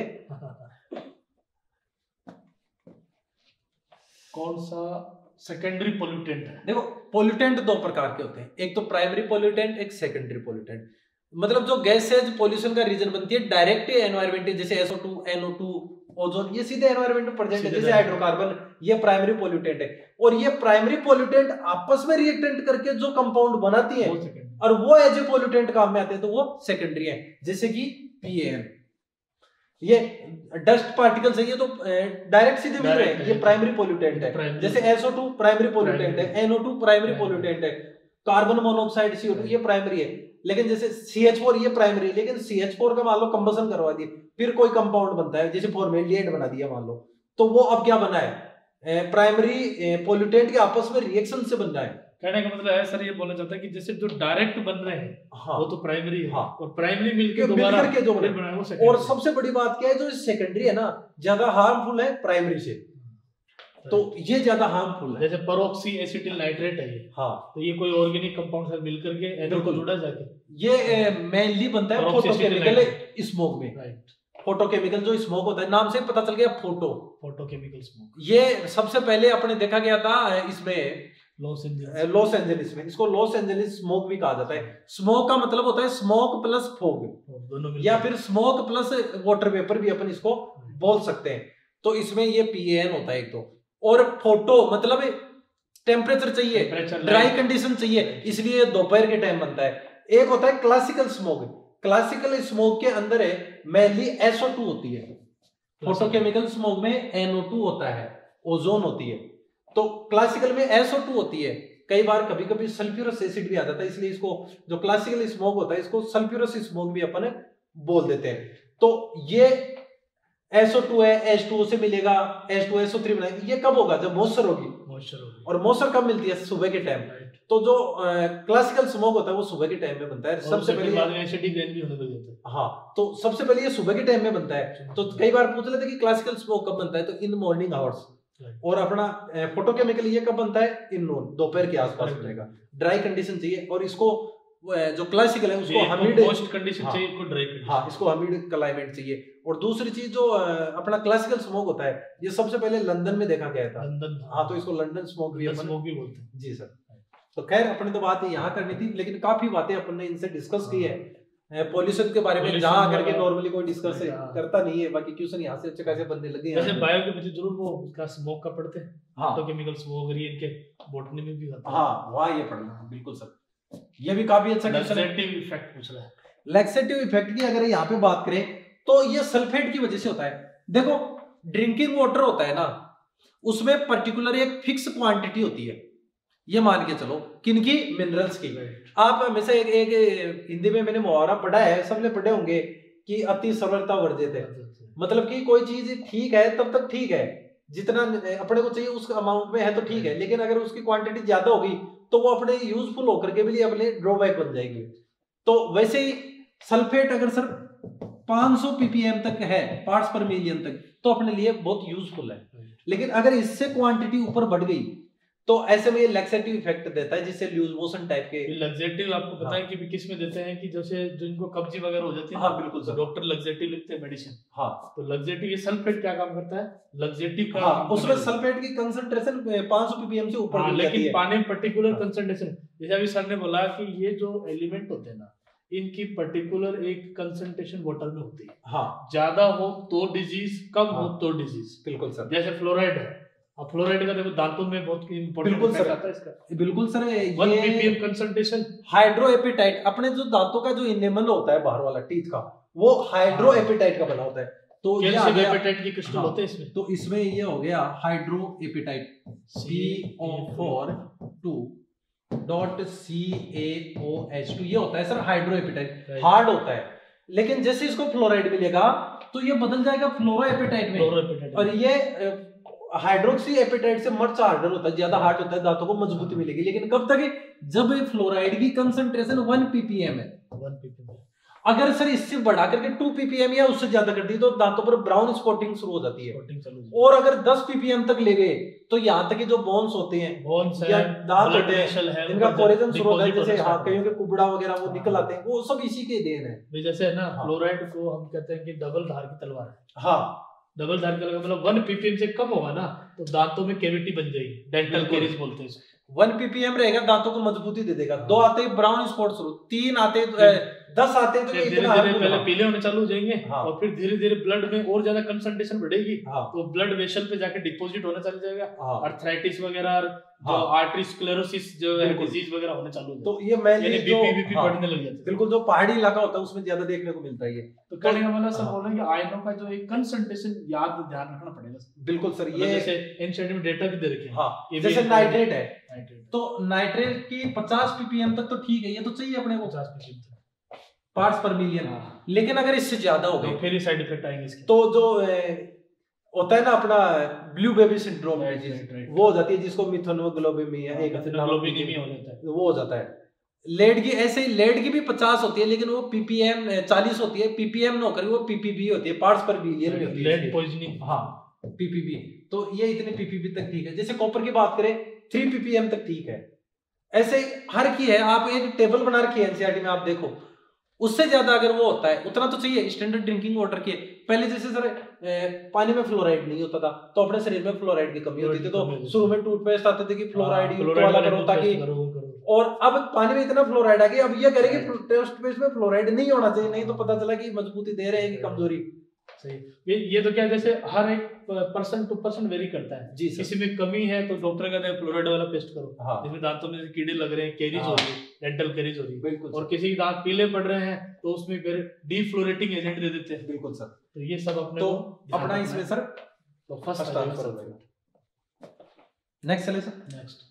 कौन सा सेकेंडरी पोल्यूटेंट है? देखो पोल्यूटेंट दो प्रकार के होते हैं, एक तो प्राइमरी पोल्यूटेंट, एक सेकेंडरी पोल्यूटेंट। मतलब जो गैसेज पोल्यूशन का रीजन बनती है डायरेक्ट एनवायरमेंट, जैसे SO2 NO2 ओजोन, ये सीधे एनवायरमेंट में प्रेजेंट है, जैसे हाइड्रोकार्बन, ये प्राइमरी पोल्यूटेंट है, और ये प्राइमरी पोल्यूटेंट आपस में रिएक्टेंट करके जो कंपाउंड बनाती है और वो एज ए पोल्यूटेंट काम में आते हैं, तो वो सेकेंडरी है, जैसे कि PAN, ये डस्ट पार्टिकल्स है, ये तो डायरेक्ट सीधे मिल रहे हैं, ये प्राइमरी पोल्यूटेंट है। जैसे SO2 प्राइमरी पोल्यूटेंट है, NO2 प्राइमरी पोल्यूटेंट है, कार्बन मोनोऑक्साइड CO2 ये प्राइमरी है, लेकिन जैसे CH4 ये प्राइमरी है, लेकिन CH4 का मान लो कंबसन करवा दिए, फिर कोई कंपाउंड बनता है, जैसे फॉर्मेल्डिहाइड बना दिया मान लो, तो वो अब क्या बना है, प्राइमरी पोल्यूटेंट के आपस में रिएक्शन से बन रहा है। कहने का मतलब है सर ये बोलना चाहता है कि जैसे जो डायरेक्ट बन रहे हैं हाँ, वो तो प्राइमरी है, हाँ, और प्राइमरी मिलकर दोबारा जो बने, और सबसे बड़ी बात क्या है, जो सेकेंडरी है ना ज्यादा हार्मफुल है प्राइमरी से, तो ये ज्यादा हार्मफुल है। जैसे पेरोक्सी एसिटिल नाइट्रेट है ये, हाँ, तो ये कोई ऑर्गेनिक कंपाउंड से मिलकर के NO को जुड़ा जाके ये मेनली बनता है फोटोकेमिकल स्मोक में। राइट, फोटोकेमिकल जो स्मोक होता है, नाम से पता चल गया फोटोकेमिकल स्मोक। ये सबसे पहले अपने देखा गया था इसमें लॉस एंजलिस में। इसको लॉस एंजलिस स्मोक भी कहा जाता है। स्मोक का मतलब होता है स्मोक प्लस फोग, दोनों या फिर स्मोक प्लस वाटर वेपर भी अपन इसको बोल सकते हैं। तो इसमें ये PAN होता है एक तो, और फोटो मतलब टेम्परेचर चाहिए, ड्राई कंडीशन चाहिए, इसलिए दोपहर के टाइम बनता है। एक होता है क्लासिकल स्मोक। क्लासिकल स्मोक के अंदर है मेनली SO2 होती है। फोटोकेमिकल स्मोक में NO2 होता है, ओजोन होती है। तो क्लासिकल में SO2 होती है। कई बार कभी कभी सल्फ्यूरस एसिड भी आ जाता है, इसलिए इसको जो क्लासिकल स्मोक होता है इसको सल्फ्यूरस स्मोक भी अपन बोल देते हैं। तो ये SO2 है, H2O से मिलेगा, H2SO3 बनाएगा। ये कब होगा? जब मॉइस्चर होगी। और मॉइस्चर कब मिलती है? सुबह के टाइम। तो जो क्लासिकल स्मोक होता है वो सुबह के टाइम में बनता है। सबसे पहले बाद में एसिडिक रेन भी होने लग जाता है। हाँ, तो सबसे पहले ये सुबह के टाइम में बनता है। तो कई बार पूछ लेते कि क्लासिकल स्मोक कब बनता है, तो इन मॉर्निंग आवर्स। और अपना फोटोकेमिकल ये कब बनता है? इन नून, दोपहर के आसपास बनेगा। ड्राई कंडीशन चाहिए, और इसको जो क्लासिकल है उसको हमीड मोस्ट कंडीशन चाहिए, इसको ड्राई कंडीशन। हाँ, इसको हमीड क्लाइमेट चाहिए। और दूसरी चीज जो अपना क्लासिकल स्मोक होता है, ये सबसे पहले लंदन में देखा गया था। लंदन, हाँ, तो इसको लंदन स्मोक भी बोलते हैं। जी सर। तो खैर अपने तो बात यहाँ करनी थी, लेकिन काफी बातें अपन ने इनसे डिस्कस की है पॉल्यूशन के बारे में, जहाँ करके नॉर्मली कोई डिस्कस करता नहीं है। बाकी क्वेश्चन यहाँ से अच्छे खासे बनने लगे हैं। वैसे बायो के बच्चे जरूर वो उसका स्मोक का पढ़ते हैं। हाँ, तो केमिकल स्मोक और ये इनके बॉटनी में भी आता है। हाँ, वहाँ ये पढ़ना बिल्कुल सर। ये भी काफी अच्छा क्वेश्चन है। लैक्सेटिव इफेक्ट पूछ रहा है। लैक्सेटिव इफेक्ट की अगर यहाँ पे बात करें तो ये सल्फेट की वजह से होता है। देखो, ड्रिंकिंग वाटर होता है ना, उसमें पर्टिकुलर एक फिक्स क्वांटिटी होती है। ये मान के चलो किनकी? मिनरल्स की। आप हमेशा एक हिंदी में मैंने मुहावरा पढ़ा है, सबने पढ़े होंगे कि अति सरलता वर्जित है। मतलब कि कोई चीज ठीक है तब तक ठीक है, जितना अपने को चाहिए उस अमाउंट में है तो ठीक है, लेकिन अगर उसकी क्वांटिटी ज्यादा होगी तो वो अपने यूजफुल होकर के भी अपने ड्रॉबैक बन जाएगी। तो वैसे ही सल्फेट अगर सर 500 ppm तक है, पार्ट्स पर मिलियन तक, तो अपने लिए बहुत यूजफुल है। लेकिन अगर इससे क्वांटिटी ऊपर बढ़ गई तो ऐसे में ये लैक्सेटिव इफेक्ट देता है, जिससे लूज मोशन टाइप के। लैक्सेटिव आपको पता है कि भी किस में देते हैं? कि जैसे जिनको कब्जी वगैरह हो जाती है। हाँ बिल्कुल सर, डॉक्टर लैक्सेटिव लिखते हैं मेडिसिन। हाँ, तो लैक्सेटिव, ये सल्फेट क्या काम करता है? लैक्सेटिव का, हाँ, उसमें सल्फेट की कंसंट्रेशन 500 ppm से ऊपर हाँ, लेकिन पानी में पर्टिकुलर हाँ। कंसंट्रेशन, जैसे अभी सर ने बोला कि ये जो एलिमेंट होते हैं ना, इनकी पर्टिकुलर एक कंसंट्रेशन वाटर में होती है। हाँ, ज्यादा हो तो डिजीज, कम हो हाँ, तो डिजीज। बिल्कुल सर। जैसे फ्लोराइड है, अब फ्लोराइड का देखो दांतों में बहुत इंपॉर्टेंट बिल्कुल सर आता है इसका। बिल्कुल सर, 1 ppm कंसंट्रेशन। हाइड्रोएपिटाइट, अपने जो दांतों का जो इनेमल होता है बाहर वाला टीथ का, वो हाइड्रोएपिटाइट का बना होता है। तो ये आ गया एपिटाइट की क्रिस्टल होते हैं इसमें। तो इसमें ये हो गया हाइड्रोएपिटाइट, CO4.CaOH2, ये होता है सर हाइड्रोएपिटाइट, हार्ड होता है। लेकिन जैसे इसको फ्लोराइड मिलेगा तो ये बदल जाएगा फ्लोरोएपिटाइट में, और ये हाइड्रोक्सी एपिटाइट से मच हार्डर होता है, ज्यादा हार्ड होता है, दांतों को मजबूती मिलेगी। लेकिन कब तक? जब फ्लोराइड की कंसंट्रेशन 1 ppm है। 1 ppm। अगर सर इससे बढ़ा करके 2 ppm या उससे ज्यादा कर दी तो दांतों पर ब्राउन स्पॉटिंग शुरू हो जाती है। और अगर 10 ppm तक ले गए तो यहाँ तक कि जो बोन्स होते हैं, या दांत होते हैं, इनका कोरेजन शुरू होता है। जैसे कईयों के कुबड़ा वगैरह वो निकल आते हैं, वो सब इसी के देन है। जैसे है ना, फ्लोराइड को हम कहते हैं कि डबल धार की तलवार है। हाँ, डबल धार का मतलब 1 ppm से कम होगा ना तो दांतों में कैविटी बन जाएगी, डेंटल कैरीज बोलते हैं इसको। 1 ppm रहेगा, दांतों को मजबूती दे देगा। 2 आते ही ब्राउन स्पॉट शुरू, 3 आते 10 आते तो ये धीरे धीरे पहले पीले होने चालू हो जाएंगे। हाँ। और फिर धीरे धीरे ब्लड में और ज्यादा कंसंट्रेशन बढ़ेगी। हाँ। तो ब्लड वेसल पे जाके डिपॉजिट होना चालू जाएगा। हाँ। अर्थराइटिस वगैरह, जो आर्टरी स्क्लेरोसिस जो है डिजीज वगैरह होने चालू हो जाएगा। तो ये मेनली जो बीपी बढ़ने लग जाता है। बिल्कुल, जो पहाड़ी इलाका होता है उसमें ज्यादा देखने को मिलता है ये। तो कहने का मतलब सब बोल रहे हैं कि आयनों का जो एक कंसंट्रेशन ध्यान रखना पड़ेगा। बिल्कुल सर, ये जैसे एनसीईआरटी में डेटा भी दे रखे हैं। हाँ, जैसे नाइट्रेट है, तो नाइट्रेट की 50 ppm तक तो ठीक है, ये तो चाहिए अपने को 50 ppm पार्ट्स पर मिलियन। लेकिन अगर इससे ज्यादा हो गए फिर साइड इफेक्ट आएंगे इसके। तो जो होता है ना अपना ब्लू बेबी सिंड्रोम, वो हो जाती है, जिसको मिथेनोग्लोबिनेमिया हो जाता है, वो हो जाता है। लेड की ऐसे ही, लेड की भी 50 होती है, लेकिन वो ppm 40 होती है, ppm न होकर वो ppb होती है, पार्ट्स पर मिलियन में होती है, लेड पॉइजनिंग। हाँ, ppb। तो ये इतने ppb तक ठीक है। जैसे कॉपर की बात करें 3 ppm तक ठीक है। ऐसे हर की है, आप एक टेबल बना रखी है एनसीईआरटी में, आप देखो उससे ज्यादा अगर वो होता है उतना तो चाहिए। स्टैंडर्ड ड्रिंकिंग वाटर की पहले जैसे सर पानी में फ्लोराइड नहीं होता था तो अपने शरीर में फ्लोराइड की कमी होती थी, तो शुरू में टूथपेस्ट आते थे कि फ्लोराइड युक्त वाला करो ताकि, और अब पानी में इतना फ्लोराइड आ गया, अब ये कह रहे हैं कि टूथपेस्ट में फ्लोराइड नहीं होना चाहिए, नहीं तो पता चला कि मजबूती दे रहे हैं कि कमजोरी। सही। ये तो क्या जैसे हर एक पर्सन टू पर्सन वेरी करता है जी किसी में कमी है तो डॉक्टर कहते हैं फ्लोराइड वाला पेस्ट करो। हाँ। जिसमें दांतों में कीड़े लग रहे हैं, कैरीज हो रही है, डेंटल कैरीज हो रही है, बिल्कुल। और किसी के दांत पीले पड़ रहे हैं तो उसमें फिर डीफ्लोरेटिंग एजेंट दे देते हैं। बिल्कुल सर। तो ये सब अपने तो को अपना इसमें सर तो फर्स्ट आंसर हो जाएगा। नेक्स्ट चले सर। नेक्स्ट,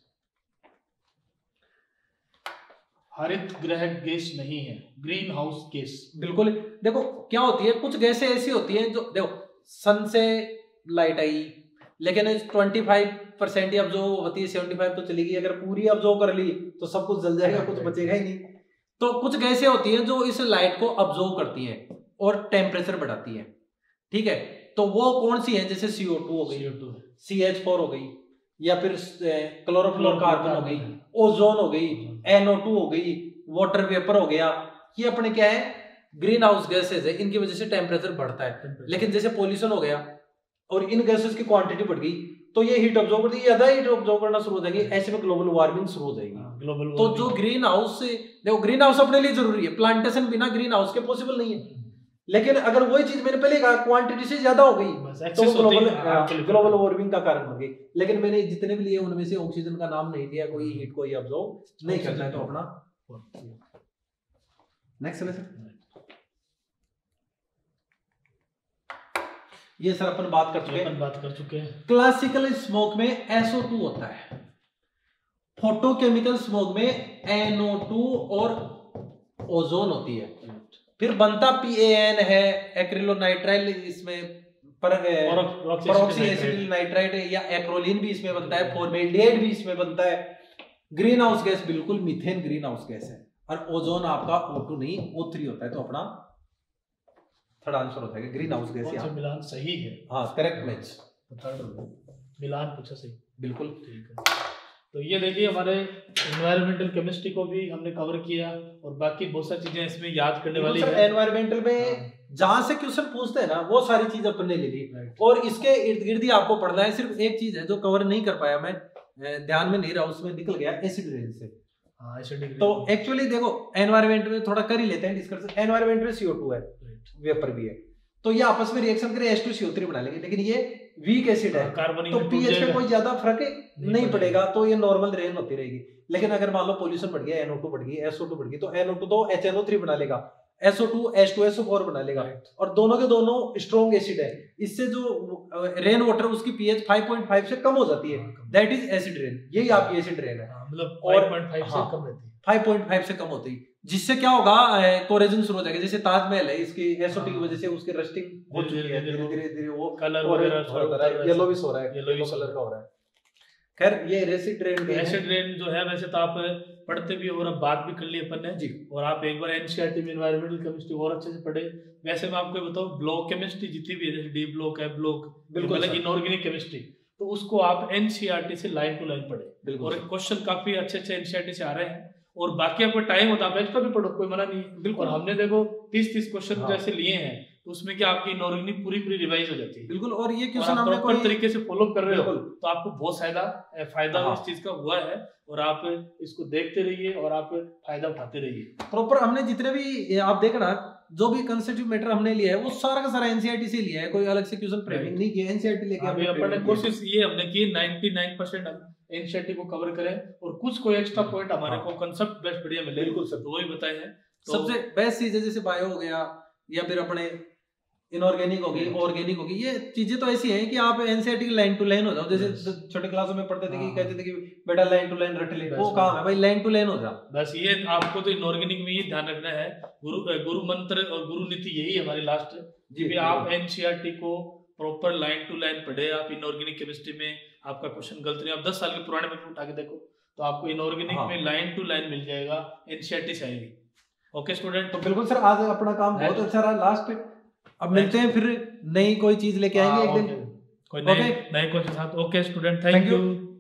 हरित गृह गैस नहीं है, ग्रीन हाउस गैस। बिल्कुल। देखो क्या होती है, कुछ गैसें ऐसी होती हैं जो देखो सन से लाइट आई लेकिन 25% ही ऑब्जर्व होती है, 75 तो चली गई, अगर पूरी ऑब्जर्व कर ली तो सब कुछ जल जाएगा, कुछ बचेगा ही नहीं। तो कुछ गैसें होती हैं जो इस लाइट को ऑब्जर्व करती हैं और टेम्परेचर बढ़ाती है, ठीक है। तो वो कौन सी है, जैसे CO2 हो गई, CH4 हो गई, या फिर क्लोरोफ्लोरोकार्बन हो गई, ओजोन हो गई, NO2 हो गई, वाटर वेपर हो गया। ये अपने क्या है, ग्रीन हाउस गैसेज है, इनकी वजह से टेम्परेचर बढ़ता है। लेकिन जैसे पॉल्यूशन हो गया और इन गैसेस की क्वांटिटी बढ़ गई तो ये हीट ऑब्जॉर्व करती है, ज्यादा हीट ऑब्जॉर्व करना शुरू हो जाएगी, ऐसे में ग्लोबल वार्मिंग शुरू हो जाएगी। तो जो ग्रीन हाउस, देखो ग्रीन हाउस अपने लिए जरूरी है, प्लांटेशन बिना ग्रीन हाउस के पॉसिबल नहीं है। लेकिन अगर वही चीज मैंने पहले कहा क्वांटिटी से ज्यादा हो गई तो ग्लोबल वार्मिंग का कारण बन गई। लेकिन मैंने जितने भी लिए उनमें से ऑक्सीजन का नाम नहीं लिया, कोई हीट को ऑब्जॉर्व नहीं करता है। तो अपना नेक्स्ट सर, ये सर अपन बात कर चुके हैं। क्लासिकल स्मोक में SO2 होता है, फोटोकेमिकल स्मोक में NO2 और ओजोन होती है। फिर बनता PAN है, एक्रिलोनाइट्राइल, इसमें पेरोक्सी एसिटिल नाइट्राइड या एक्रोलीन भी इसमें बनता है, फॉर्मेल्डिहाइड भी इसमें बनता है। ग्रीन हाउस गैस बिल्कुल मीथेन ग्रीन हाउस गैस है, और ओजोन आपका O2 नहीं O3 होता है। तो अपना थर्ड आंसर होता है ग्रीन हाउस गैस। यहाँ मिलान सही है, हाँ करेक्ट मैच, मिलान पूछा सही, बिल्कुल ठीक है। तो ये देखिए हमारे एनवायरमेंटल केमिस्ट्री को भी हमने कवर किया और बाकी बहुत सारी चीजें इसमें याद करने वाली है। एनवायरमेंटल में जहां से क्वेश्चन पूछते हैं ना वो सारी चीज अपन ने ले ली, और इसके इर्द गिर्द ही आपको पढ़ना है। सिर्फ एक चीज है जो कवर नहीं कर पाया मैं, ध्यान में नहीं रहा, उसमें निकल गया एसिड रेन से। तो एक्चुअली देखो एनवायरमेंट में थोड़ा कर ही लेते हैं डिस्कस। एनवायरमेंट में CO2 है, वेपर भी है, तो ये आपस में रिएक्शन करे H2CO3 बना लेंगे, लेकिन ये वीक एसिड है तो pH पे कोई ज्यादा फर्क नहीं पड़ेगा, तो ये नॉर्मल रेन होती रहेगी। लेकिन अगर मान लो पोल्यूशन बढ़ गया, NO2 बढ़ गई, SO2 बढ़ गई, तो NO2 तो HNO3 बना लेगा, SO2 H2SO4 बना लेगा, और दोनों के दोनों स्ट्रॉन्ग एसिड है। इससे जो रेन वाटर उसकी pH 5.5 से कम हो जाती है, दैट इज एसिड रेन। यही आपकी एसिड रेन है, मतलब 5.5 से कम रहती है, 5.5 से कम होती है, जिससे क्या होगा, कोरेजन शुरू हो जाएगा। जैसे ताजमहल है, इसकी SO2 की वजह से उसकी रस्टिंग हो चुकी है, धीरे धीरे वो कलर वगैरह येलोविश हो रहा है, येलो कलर का हो रहा है। खैर ये एसिड रेन जो है वैसे तो आप पढ़ते भी और अब बात भी कर ली अपन ने जी, और आप एक बार एनसीईआरटी में एनवायरमेंटल केमिस्ट्री और अच्छे से पढ़े। वैसे मैं आपको बताऊं, ब्लॉक केमिस्ट्री जितनी भी है, जैसे डी ब्लॉक है, ब्लॉक बिल्कुल इनऑर्गेनिक केमिस्ट्री, तो उसको आप एनसीईआरटी से लाइन टू लाइन पढ़े, और क्वेश्चन काफी अच्छे अच्छे एनसीईआरटी से आ रहे हैं। और बाकी आपको टाइम होता है आप एक्स्ट्रा भी पढ़ो, कोई मना नहीं है, बिल्कुल। हमने देखो 30 क्वेश्चन जैसे लिए हैं, तो उसमें क्या आपकी इनऑर्गेनिक पूरी रिवाइज हो जाती है, बिल्कुल। और ये क्वेश्चन हमने प्रॉपर तरीके से फॉलो कर रहे हो तो आपको बहुत फायदा इस चीज का हुआ है, और आप इसको देखते रहिए और आप फायदा उठाते रहिए। प्रॉपर हमने जितने भी आप देखना, जो भी कंसेप्टिव मैटर हमने लिया है वो सारा का सारा एनसीईआरटी से लिया है, कोई अलग से क्वेश्चन फ्रेमिंग नहीं किया, एनसीईआरटी लेके अभी अपन ने कोशिश ये हमने की 99% हम एनसीईआरटी को कवर करें, और कुछ कोई एक्स्ट्रा पॉइंट हमारे को कांसेप्ट बेस्ट बढ़िया मिले, बिल्कुल सर, तो वही बताए हैं। सबसे बेस्ट चीज है जैसे बायो हो गया, या फिर अपने इनऑर्गेनिक होगी, ऑर्गेनिक होगी, ये चीजें तो ऐसी हैं कि आप एनसीईआरटी की लाइन टू लाइन हो जाओ। जैसे छोटे क्लासों में पढ़ते थे कि कहते थे कि बेटा लाइन टू लाइन रट ले, वो काम है भाई, लाइन टू लाइन हो जा। बस ये आपको तो इनऑर्गेनिक में ये ध्यान रखना है, गुरु मंत्र और गुरु नीति यही हमारी लास्ट जी भी। आप एनसीईआरटी को प्रॉपर लाइन टू लाइन पढ़े। आप इनऑर्गेनिक केमिस्ट्री में आपका क्वेश्चन गलत नहीं, आप 10 साल के पुराने पेपर उठा के देखो तो आपको इनऑर्गेनिक में लाइन टू लाइन मिल जाएगा, एनसीईआरटी से आएगी। ओके स्टूडेंट, तो बिल्कुल सर आज अपना काम बहुत अच्छा रहा लास्ट। अब मिलते हैं फिर, नई कोई चीज लेके आएंगे एक दिन। कोई नए Okay. नए क्वेश्चन साथ। Okay student, Thank thank you. You.